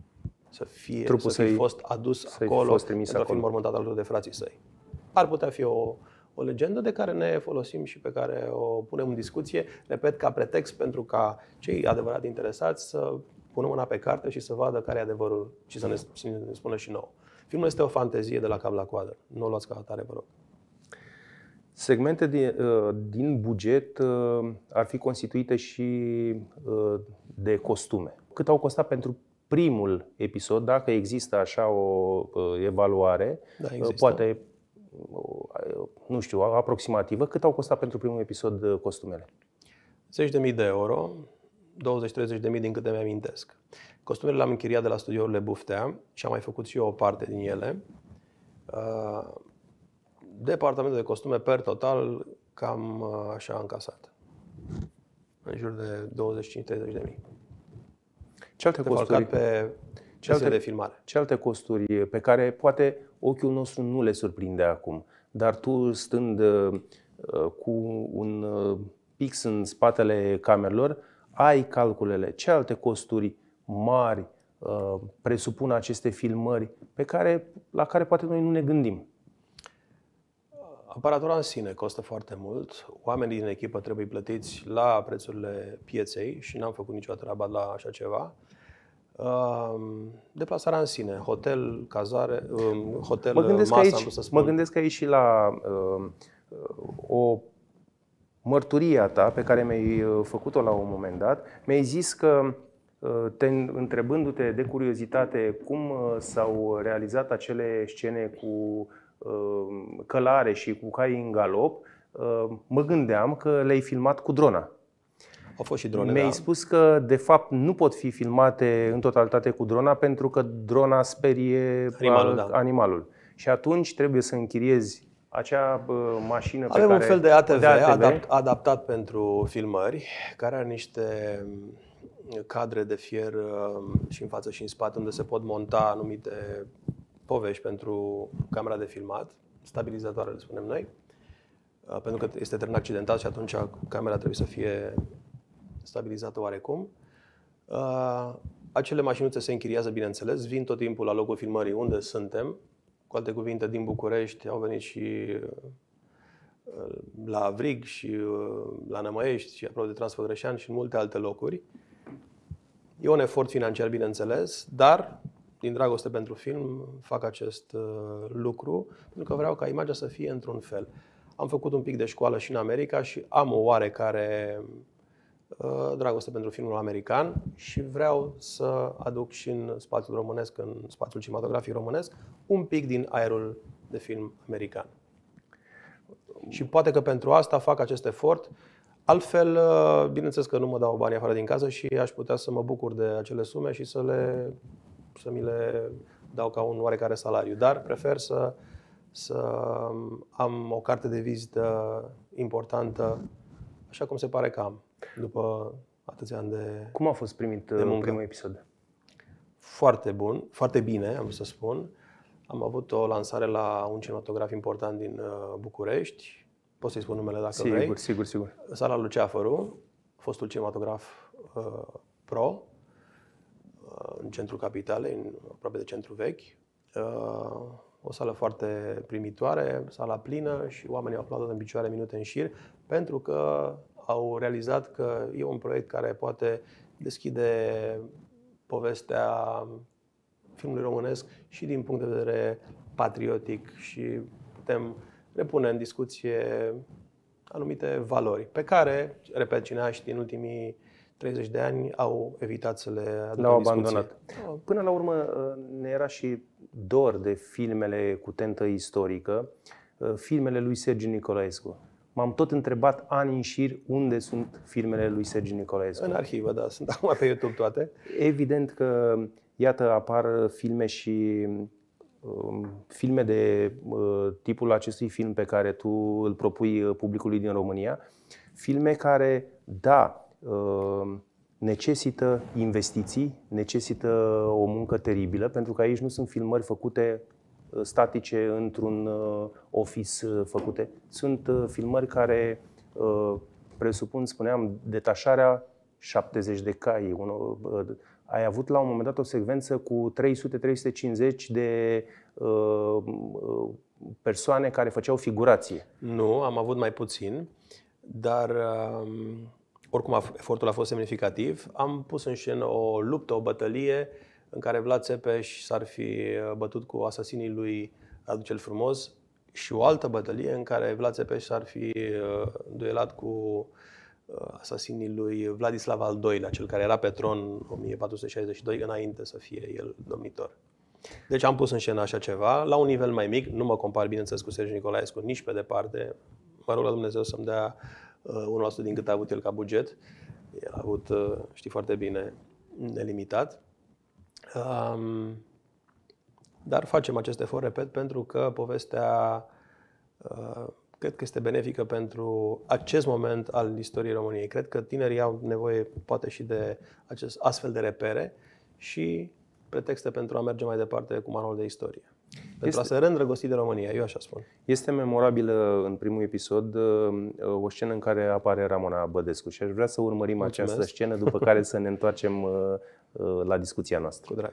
fost adus acolo pentru a fi înmormântat alături de frații săi. Ar putea fi o legendă de care ne folosim și pe care o punem în discuție, repet, ca pretext pentru ca cei adevărat interesați să pună mâna pe carte și să vadă care e adevărul și să ne spună și nouă. Filmul este o fantezie de la cap la coadă. Nu o luați ca atare, vă rog. Segmente din buget ar fi constituite și de costume. Cât au costat pentru primul episod, dacă există așa o evaluare, da, poate, nu știu, aproximativă, cât au costat pentru primul episod costumele? 10.000 de euro, 20-30.000 din câte mi-amintesc. Costumele le-am închiriat de la studiourile Buftea și am mai făcut și eu o parte din ele. Departamentul de costume per total cam așa a încasat. În jur de 25-30.000. Ce alte costuri pe de filmare? Ce alte costuri pe care poate ochiul nostru nu le surprinde acum, dar tu stând cu un pix în spatele camerelor, ai calculele. Ce alte costuri mari presupun aceste filmări la care poate noi nu ne gândim? Aparatura în sine costă foarte mult. Oamenii din echipă trebuie plătiți la prețurile pieței și n-am făcut niciodată rabat la așa ceva. Deplasarea în sine, hotel, cazare, hotel, mă gândesc aici și la o mărturie a ta pe care mi-ai făcut-o la un moment dat. Mi-ai zis că, întrebându-te de curiozitate cum s-au realizat acele scene cu călare și cu cai în galop, Mă gândeam că le-ai filmat cu drona. Au fost și drone, Mi-ai spus că, de fapt, nu pot fi filmate în totalitate cu drona pentru că drona sperie animalul. Și atunci trebuie să închiriezi acea mașină pe care... Avem un fel de ATV adaptat pentru filmări, care are niște cadre de fier și în față și în spate, unde se pot monta anumite povești pentru camera de filmat, stabilizatoare, le spunem noi, pentru că este teren accidentat și atunci camera trebuie să fie stabilizată oarecum. Acele mașinuțe se închiriază, bineînțeles, vin tot timpul la locul filmării unde suntem. Cu alte cuvinte, din București au venit și la Avrig și la Nămăiești și aproape de Transfăgreșan și în multe alte locuri. E un efort financiar, bineînțeles, dar din dragoste pentru film fac acest lucru pentru că vreau ca imaginea să fie într-un fel. Am făcut un pic de școală și în America și am o oarecare dragoste pentru filmul american și vreau să aduc și în spațiul românesc, în spațiul cinematografic românesc, un pic din aerul de film american. Și poate că pentru asta fac acest efort. Altfel, bineînțeles că nu mă dau bani afară din casă și aș putea să mă bucur de acele sume și să mi le dau ca un oarecare salariu. Dar prefer să am o carte de vizită importantă, așa cum se pare că am, după atâția ani de Cum a fost primit primul episod? Foarte bun, foarte bine, am să spun. Am avut o lansare la un cinematograf important din București. Poți să-i spun numele dacă vrei. Sigur. Sala Luceafăru, fostul cinematograf Pro, în centrul capitalei, aproape de centru vechi. O sală foarte primitoare, sala plină și oamenii au aplaudat în picioare minute în șir pentru că au realizat că e un proiect care poate deschide povestea filmului românesc și din punct de vedere patriotic și putem repune în discuție anumite valori pe care, repet, cineaștii în ultimii 30 de ani au evitat să le aducă în discuție. Abandonat. Până la urmă ne era și dor de filmele cu tentă istorică, filmele lui Sergiu Nicolaescu. M-am tot întrebat ani în șir unde sunt filmele lui Sergiu Nicolaescu. În arhivă, da, sunt acum pe YouTube toate. Evident că, iată, apar filme și filme de tipul acestui film pe care tu îl propui publicului din România, filme care, da, necesită investiții, necesită o muncă teribilă, pentru că aici nu sunt filmări făcute statice într-un office făcute. Sunt filmări care presupun, spuneam, detașarea 70 de cai. Ai avut la un moment dat o secvență cu 300-350 de persoane care făceau figurație. Nu, am avut mai puțin, dar oricum efortul a fost semnificativ. Am pus în scenă o luptă, o bătălie în care Vlad Țepeș s-ar fi bătut cu asasinii lui Radu cel Frumos și o altă bătălie în care Vlad Țepeș s-ar fi duelat cu asasinii lui Vladislav al II-lea, cel care era pe tron în 1462, înainte să fie el domnitor. Deci am pus în scenă așa ceva, la un nivel mai mic, nu mă compar, bineînțeles, cu Sergiu Nicolaescu, nici pe departe. Mă rog la Dumnezeu să-mi dea 1% din cât a avut el ca buget. El a avut, știi foarte bine, nelimitat. Dar facem acest efort, repet, pentru că povestea cred că este benefică pentru acest moment al istoriei României. Cred că tinerii au nevoie poate și de astfel de repere și pretexte pentru a merge mai departe cu manualul de istorie. Pentru a se reîndrăgosti de România, eu așa spun. Este memorabilă în primul episod o scenă în care apare Ramona Bădescu și aș vrea să urmărim această scenă, după care să ne întoarcem la discuția noastră. Cu drag.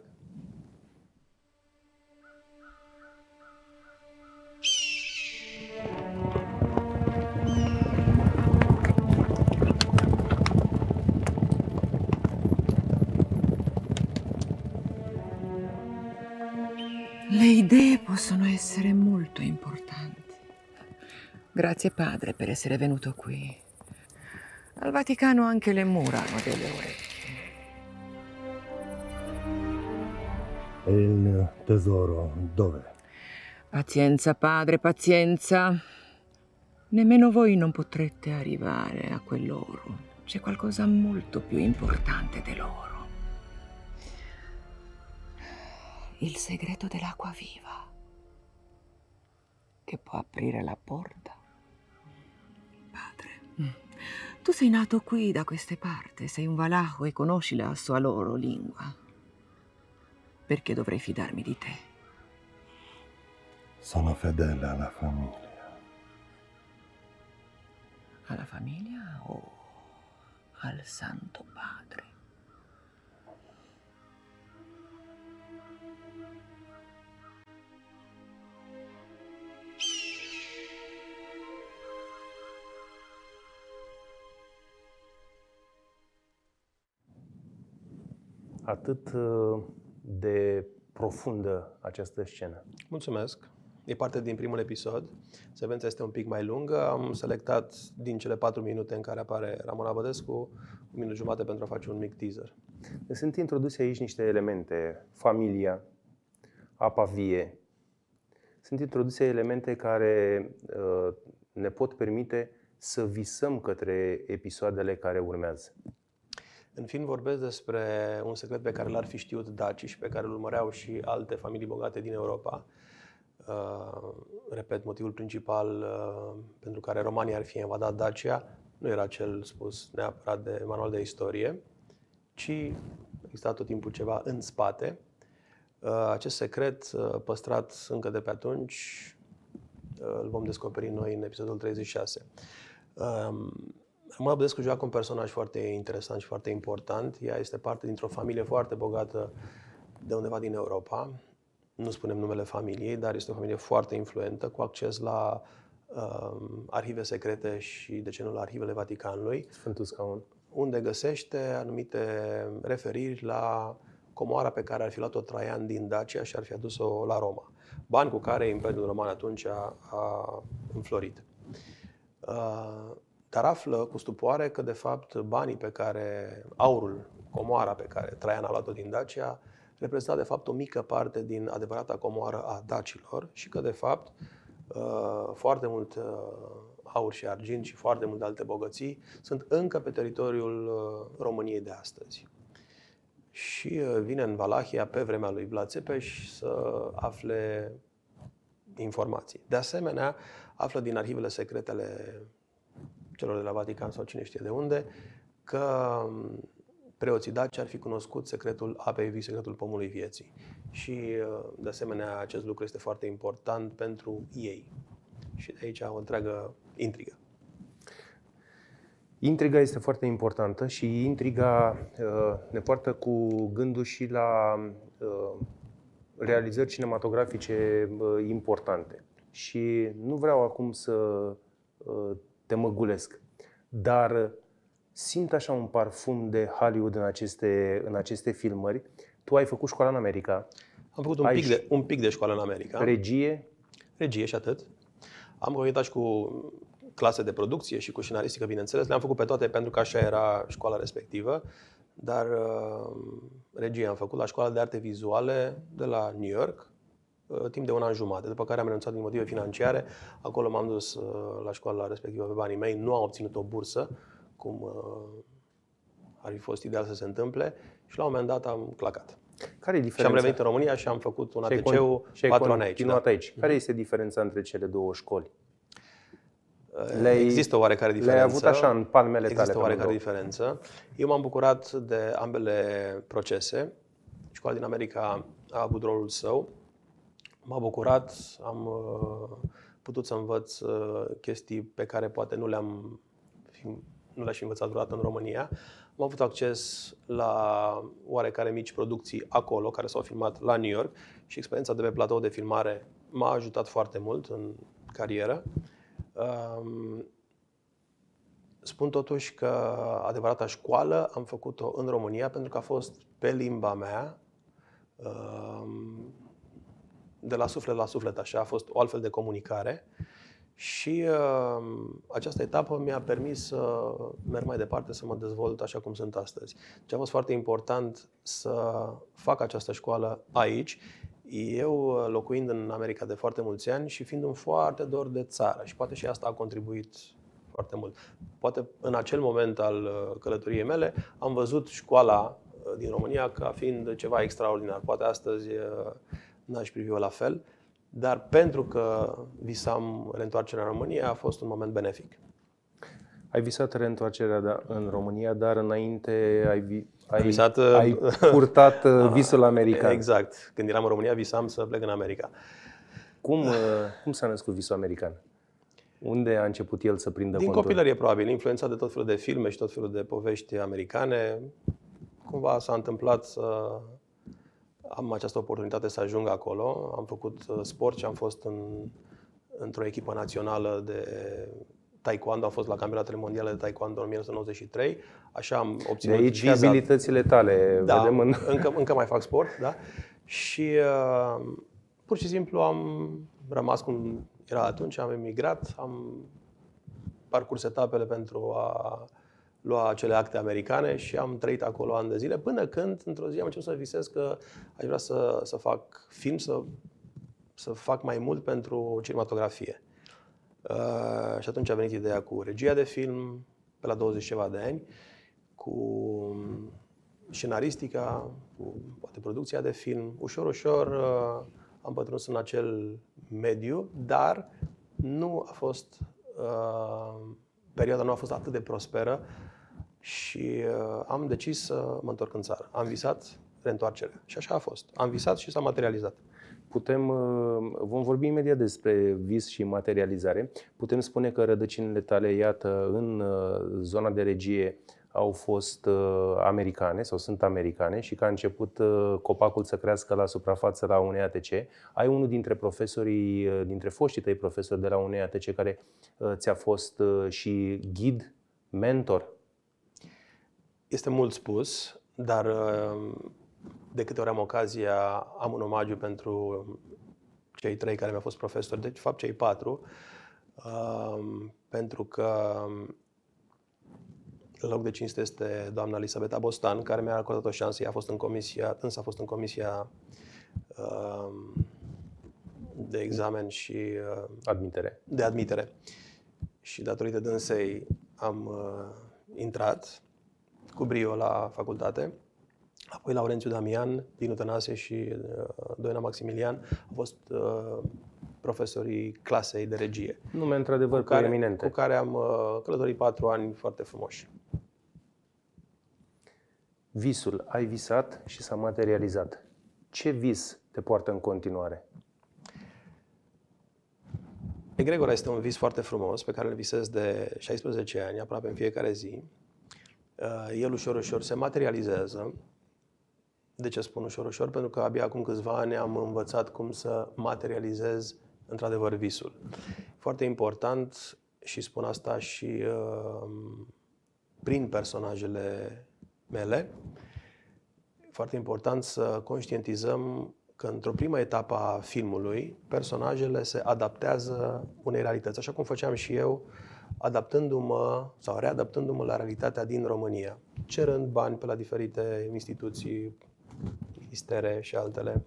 Le idee possono essere molto importanti. Grazie padre per essere venuto qui. Al Vaticano anche le mura hanno delle orecchie. E il tesoro dove? Pazienza padre, pazienza. Nemmeno voi non potrete arrivare a quell'oro. C'è qualcosa molto più importante di loro. Il segreto dell'acqua viva, che può aprire la porta. Padre, tu sei nato qui da queste parti, sei un valaco e conosci la sua loro lingua. Perché dovrei fidarmi di te? Sono fedele alla famiglia. Alla famiglia o al Santo Padre? Atât de profundă această scenă. Mulțumesc! E parte din primul episod. Secvența este un pic mai lungă. Am selectat din cele 4 minute în care apare Ramona Bădescu, 1 minut jumate pentru a face un mic teaser. Sunt introduse aici niște elemente, familia, apa vie. Sunt introduse elemente care ne pot permite să visăm către episoadele care urmează. În film vorbesc despre un secret pe care l-ar fi știut dacii și pe care îl urmăreau și alte familii bogate din Europa. Repet, motivul principal pentru care România ar fi invadat Dacia nu era cel spus neapărat de manual de istorie, ci exista tot timpul ceva în spate. Acest secret, păstrat încă de pe atunci, îl vom descoperi noi în episodul 36. Ramona Bădescu joacă un personaj foarte interesant și foarte important. Ea este parte dintr-o familie foarte bogată de undeva din Europa. Nu spunem numele familiei, dar este o familie foarte influentă, cu acces la arhive secrete și, de ce nu, la arhivele Vaticanului. Sfântul Scaun. Unde găsește anumite referiri la comoara pe care ar fi luat-o Traian din Dacia și ar fi adus-o la Roma. Bani cu care Imperiul Roman atunci a înflorit. Dar află cu stupoare că, de fapt, banii pe care, aurul, comoara pe care Traian a luat-o din Dacia, reprezenta, de fapt, o mică parte din adevărata comoară a dacilor și că, de fapt, foarte mult aur și argint și foarte multe alte bogății sunt încă pe teritoriul României de astăzi. Și vine în Valahia, pe vremea lui Vlad Țepeș, să afle informații. De asemenea, află din arhivele secretele celor de la Vatican sau cine știe de unde, că preoții daci ar fi cunoscut secretul apei vii, secretul pomului vieții. Și, de asemenea, acest lucru este foarte important pentru ei. Și de aici o întreagă intrigă. Intriga este foarte importantă și intriga ne poartă cu gândul și la realizări cinematografice importante. Și nu vreau acum să te măgulesc, dar simt așa un parfum de Hollywood în aceste filmări. Tu ai făcut școala în America. Am făcut un pic de școală în America. Regie? Regie și atât. Am comunicat și cu clase de producție și cu scenaristică, bineînțeles. Le-am făcut pe toate pentru că așa era școala respectivă. Dar regie am făcut la Școala de Arte Vizuale de la New York, timp de 1 an jumate, după care am renunțat din motive financiare. Acolo m-am dus la școala respectivă pe banii mei. Nu am obținut o bursă, cum ar fi fost ideal să se întâmple, și la un moment dat am clacat. Care e diferența? Și am revenit în România și am făcut un ATC-ul 4 ani aici. Da. Aici. Care este diferența între cele două școli? Există o oarecare diferență. Le-ai avut așa în palmele tale? Există o oarecare diferență. Eu m-am bucurat de ambele procese. Școala din America a avut rolul său. M-a bucurat, am putut să învăț chestii pe care poate nu le-aș fi învățat vreodată în România. Am avut acces la oarecare mici producții acolo, care s-au filmat la New York, și experiența de pe platou de filmare m-a ajutat foarte mult în carieră. Spun totuși că adevărata școală am făcut-o în România pentru că a fost pe limba mea, de la suflet la suflet, așa, a fost o altfel de comunicare. Și această etapă mi-a permis să merg mai departe, să mă dezvolt așa cum sunt astăzi. Deci a fost foarte important să fac această școală aici, Eu locuind în America de foarte mulți ani și fiind un foarte dor de țară și poate și asta a contribuit foarte mult. Poate în acel moment al călătoriei mele am văzut școala din România ca fiind ceva extraordinar. Poate astăzi n-aș privi-o la fel, dar pentru că visam reîntoarcerea în România a fost un moment benefic. Ai visat reîntoarcerea în România, dar înainte ai purtat visul american. Exact. Când eram în România, visam să plec în America. Cum s-a născut visul american? Unde a început el să prindă Din conturi? copilărie, probabil, influențat de tot felul de filme și tot felul de povești americane. Cumva s-a întâmplat să am această oportunitate să ajung acolo. Am făcut sport și am fost într-o echipă națională de taekwondo. Am fost la campionatele mondiale de taekwondo în 1993. Așa am obținut... De aici vizibilitățile tale. Da, vedem încă mai fac sport, da? Și pur și simplu am rămas cum era atunci, am emigrat, am parcurs etapele pentru a lua acele acte americane și am trăit acolo ani de zile, până când, într-o zi, am început să visez că aș vrea să fac film, să fac mai mult pentru cinematografie. Și atunci a venit ideea cu regia de film, pe la 20 ceva de ani, cu scenaristica, cu poate producția de film. Ușor, ușor am pătruns în acel mediu, dar nu a fost, perioada nu a fost atât de prosperă și am decis să mă întorc în țară. Am visat reîntoarcerea și așa a fost. Am visat și s-a materializat. Vom vorbi imediat despre vis și materializare. Putem spune că rădăcinile tale, iată, în zona de regie au fost americane sau sunt americane și că a început copacul să crească la suprafață la UNEATC. Ai unul dintre profesorii, dintre foștii tăi profesori de la UNEATC care ți-a fost și ghid, mentor? Este mult spus, dar de câte ori am ocazia, am un omagiu pentru cei 3 care mi-au fost profesori, de fapt cei 4, pentru că în loc de cinste este doamna Elisabeta Bostan, care mi-a acordat o șansă. Ea a fost în comisia de examen și de admitere. Și datorită dânsei am intrat cu brio la facultate. Apoi Laurențiu Damian, Dinu Tănase și Doina Maximilian au fost profesorii clasei de regie. Nume într-adevăr proeminente. Cu care am călătorit 4 ani foarte frumoși. Visul. Ai visat și s-a materializat. Ce vis te poartă în continuare? Egregora este un vis foarte frumos pe care îl visez de 16 ani, aproape în fiecare zi. El ușor, ușor se materializează. De ce spun ușor, ușor? Pentru că abia acum câțiva ani am învățat cum să materializez într-adevăr visul. Foarte important, și spun asta și prin personajele mele, foarte important să conștientizăm că într-o primă etapă a filmului, personajele se adaptează unei realități, așa cum făceam și eu, adaptându-mă sau readaptându-mă la realitatea din România, cerând bani pe la diferite instituții, ministere și altele.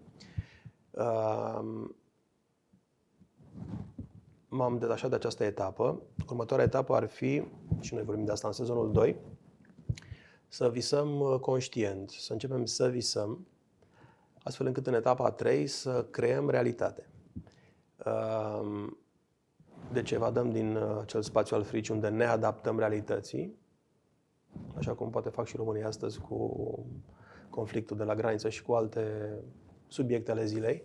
M-am detașat de această etapă. Următoarea etapă ar fi, și noi vorbim de asta în sezonul 2, să visăm conștient, să începem să visăm, astfel încât în etapa 3 să creăm realitate. Deci evadăm din acel spațiu al fricii unde ne adaptăm realității, așa cum poate fac și România astăzi cu conflictul de la graniță și cu alte subiecte ale zilei.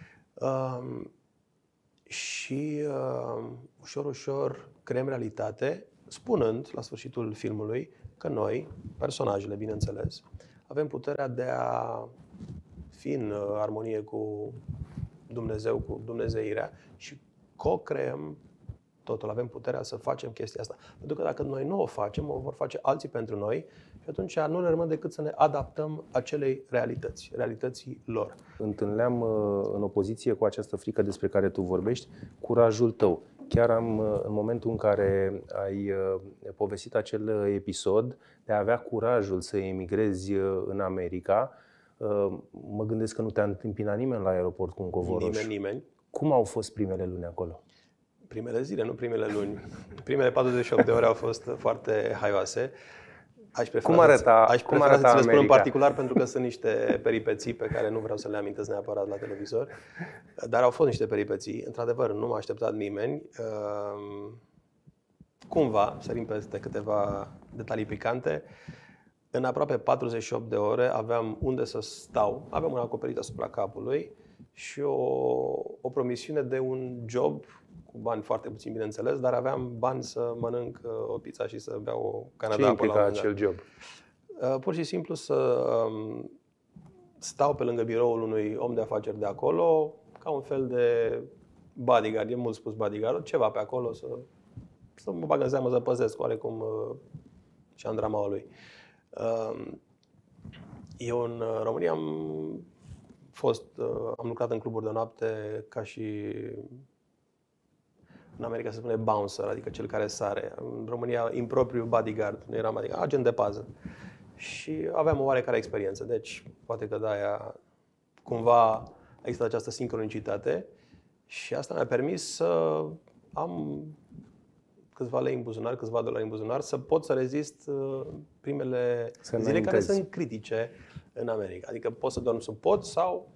Și ușor, ușor creăm realitate, spunând la sfârșitul filmului că noi, personajele, bineînțeles, avem puterea de a fi în armonie cu Dumnezeu, cu dumnezeirea și co-creăm totul. Avem puterea să facem chestia asta. Pentru că dacă noi nu o facem, o vor face alții pentru noi și atunci nu ne rămâne decât să ne adaptăm acelei realități, realității lor. Întâlneam în opoziție cu această frică despre care tu vorbești, curajul tău. Chiar în momentul în care ai povestit acel episod de a avea curajul să emigrezi în America, Mă gândesc că nu te-a întâmpinat nimeni la aeroport cu un covorăș. Nimeni. Cum au fost primele luni acolo? Primele zile, nu primele luni. Primele 48 de ore au fost foarte haioase. Cum arăta să le spun în America? particular pentru că sunt niște peripeții pe care nu vreau să le amintesc neapărat la televizor. Dar au fost niște peripeții. Într-adevăr, nu m-a așteptat nimeni. Cumva, sărim peste câteva detalii picante, în aproape 48 de ore aveam unde să stau, aveam un acoperit asupra capului și o promisiune de un job cu bani foarte puțini, bineînțeles, dar aveam bani să mănânc o pizza și să beau o cană de apă. Ce implica acel job? Pur și simplu să stau pe lângă biroul unui om de afaceri de acolo, ca un fel de bodyguard, e mult spus bodyguard, ceva pe acolo, să mă bag în seamă, să păzesc oarecum șandramaua lui. Eu în România am lucrat în cluburi de noapte ca și în America se spune bouncer, adică cel care sare. În România, impropriu bodyguard, nu eram adică agent de pază. Și aveam o oarecare experiență, deci poate că de-aia cumva există această sincronicitate și asta mi-a permis să am câțiva lei în buzunar, câțiva dolari în buzunar, să pot să rezist primele zile care sunt critice în America. Adică poți să dormi sub pod sau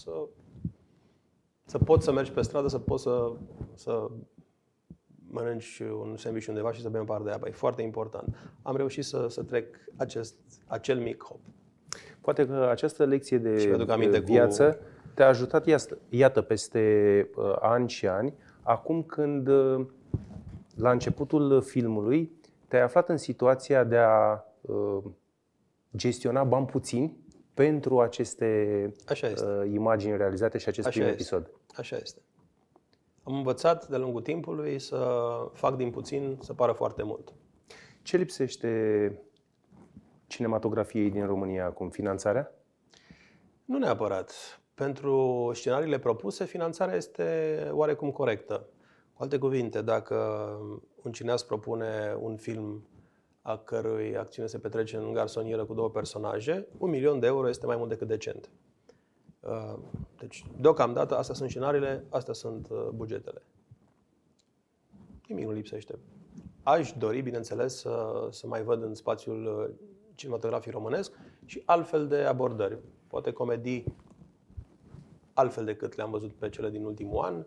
poți să mergi pe stradă, să poți să mănânci un sandwich undeva și să bei un pahar de apă. E foarte important. Am reușit să trec acel mic hop. Poate că această lecție de viață te-a ajutat, iată, peste ani și ani, acum când la începutul filmului te-ai aflat în situația de a gestiona bani puțini pentru aceste imagini realizate și acest prim episod. Așa este. Am învățat de-a lungul timpului să fac din puțin să pară foarte mult. Ce lipsește cinematografiei din România acum? Finanțarea? Nu neapărat. Pentru scenariile propuse, finanțarea este oarecum corectă. Cu alte cuvinte, dacă un cineast propune un film a cărui acțiune se petrece în garsonieră cu 2 personaje, 1.000.000 de euro este mai mult decât decent. Deci, deocamdată, astea sunt scenariile, astea sunt bugetele. Nimic nu lipsește. Aș dori, bineînțeles, să mai văd în spațiul cinematografic românesc și altfel de abordări. Poate comedii altfel decât le-am văzut pe cele din ultimul an.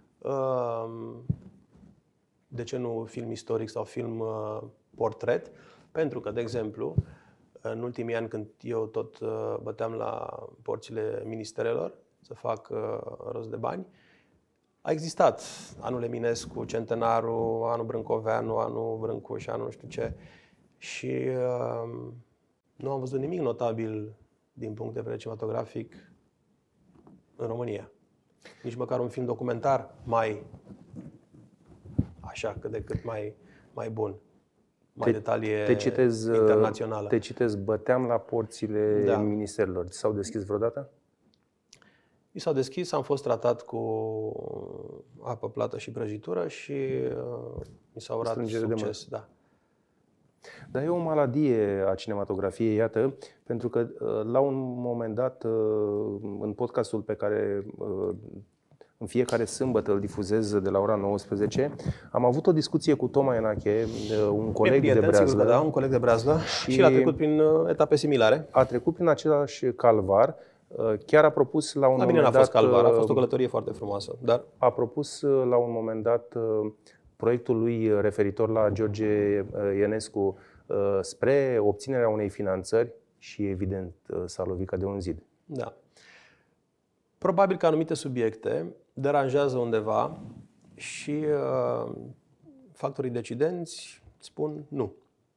De ce nu film istoric sau film portret? Pentru că, de exemplu, în ultimii ani, când eu tot băteam la porțile ministerelor să fac rost de bani, a existat anul Eminescu, Centenarul, anul Brâncoveanu, anul Brâncuș, anul nu știu ce. Și nu am văzut nimic notabil din punct de vedere cinematografic în România. Nici măcar un film documentar mai așa, cât de cât mai bun. Mai detalie internațională. Te citez, băteam la porțile ministerilor. S-au deschis vreodată? Mi s-au deschis, am fost tratat cu apă plată și prăjitură și mi s-au urat succes. Da. Dar e o maladie a cinematografiei, iată, pentru că la un moment dat, în podcastul pe care în fiecare sâmbătă îl difuzez de la ora 19, am avut o discuție cu Toma Enache, un coleg de Breazlă. Da, un coleg de Breazlă și a trecut prin etape similare. A trecut prin același calvar. Chiar a propus la un moment dat... Bine, n-a fost calvar, a fost o călătorie foarte frumoasă. Dar... A propus la un moment dat proiectul lui referitor la George Ionescu spre obținerea unei finanțări și, evident, s-a lovit ca de un zid. Da. Probabil că anumite subiecte deranjează undeva și factorii decidenți spun nu.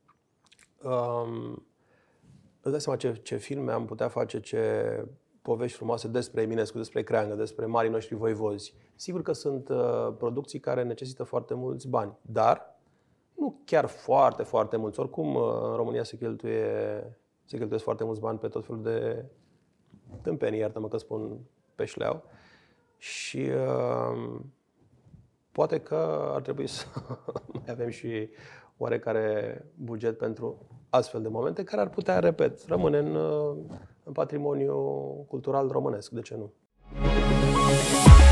Îți dai seama ce filme am putea face, ce povești frumoase despre Eminescu, despre Creangă, despre marii noștri voivozi. Sigur că sunt producții care necesită foarte mulți bani, dar nu chiar foarte, foarte mulți. Oricum, în România se cheltuiesc foarte mulți bani pe tot felul de tâmpenii, iartă-mă că spun pe șleau. Și poate că ar trebui să mai avem și oarecare buget pentru astfel de momente care ar putea, repet, rămâne în patrimoniu cultural românesc, de ce nu?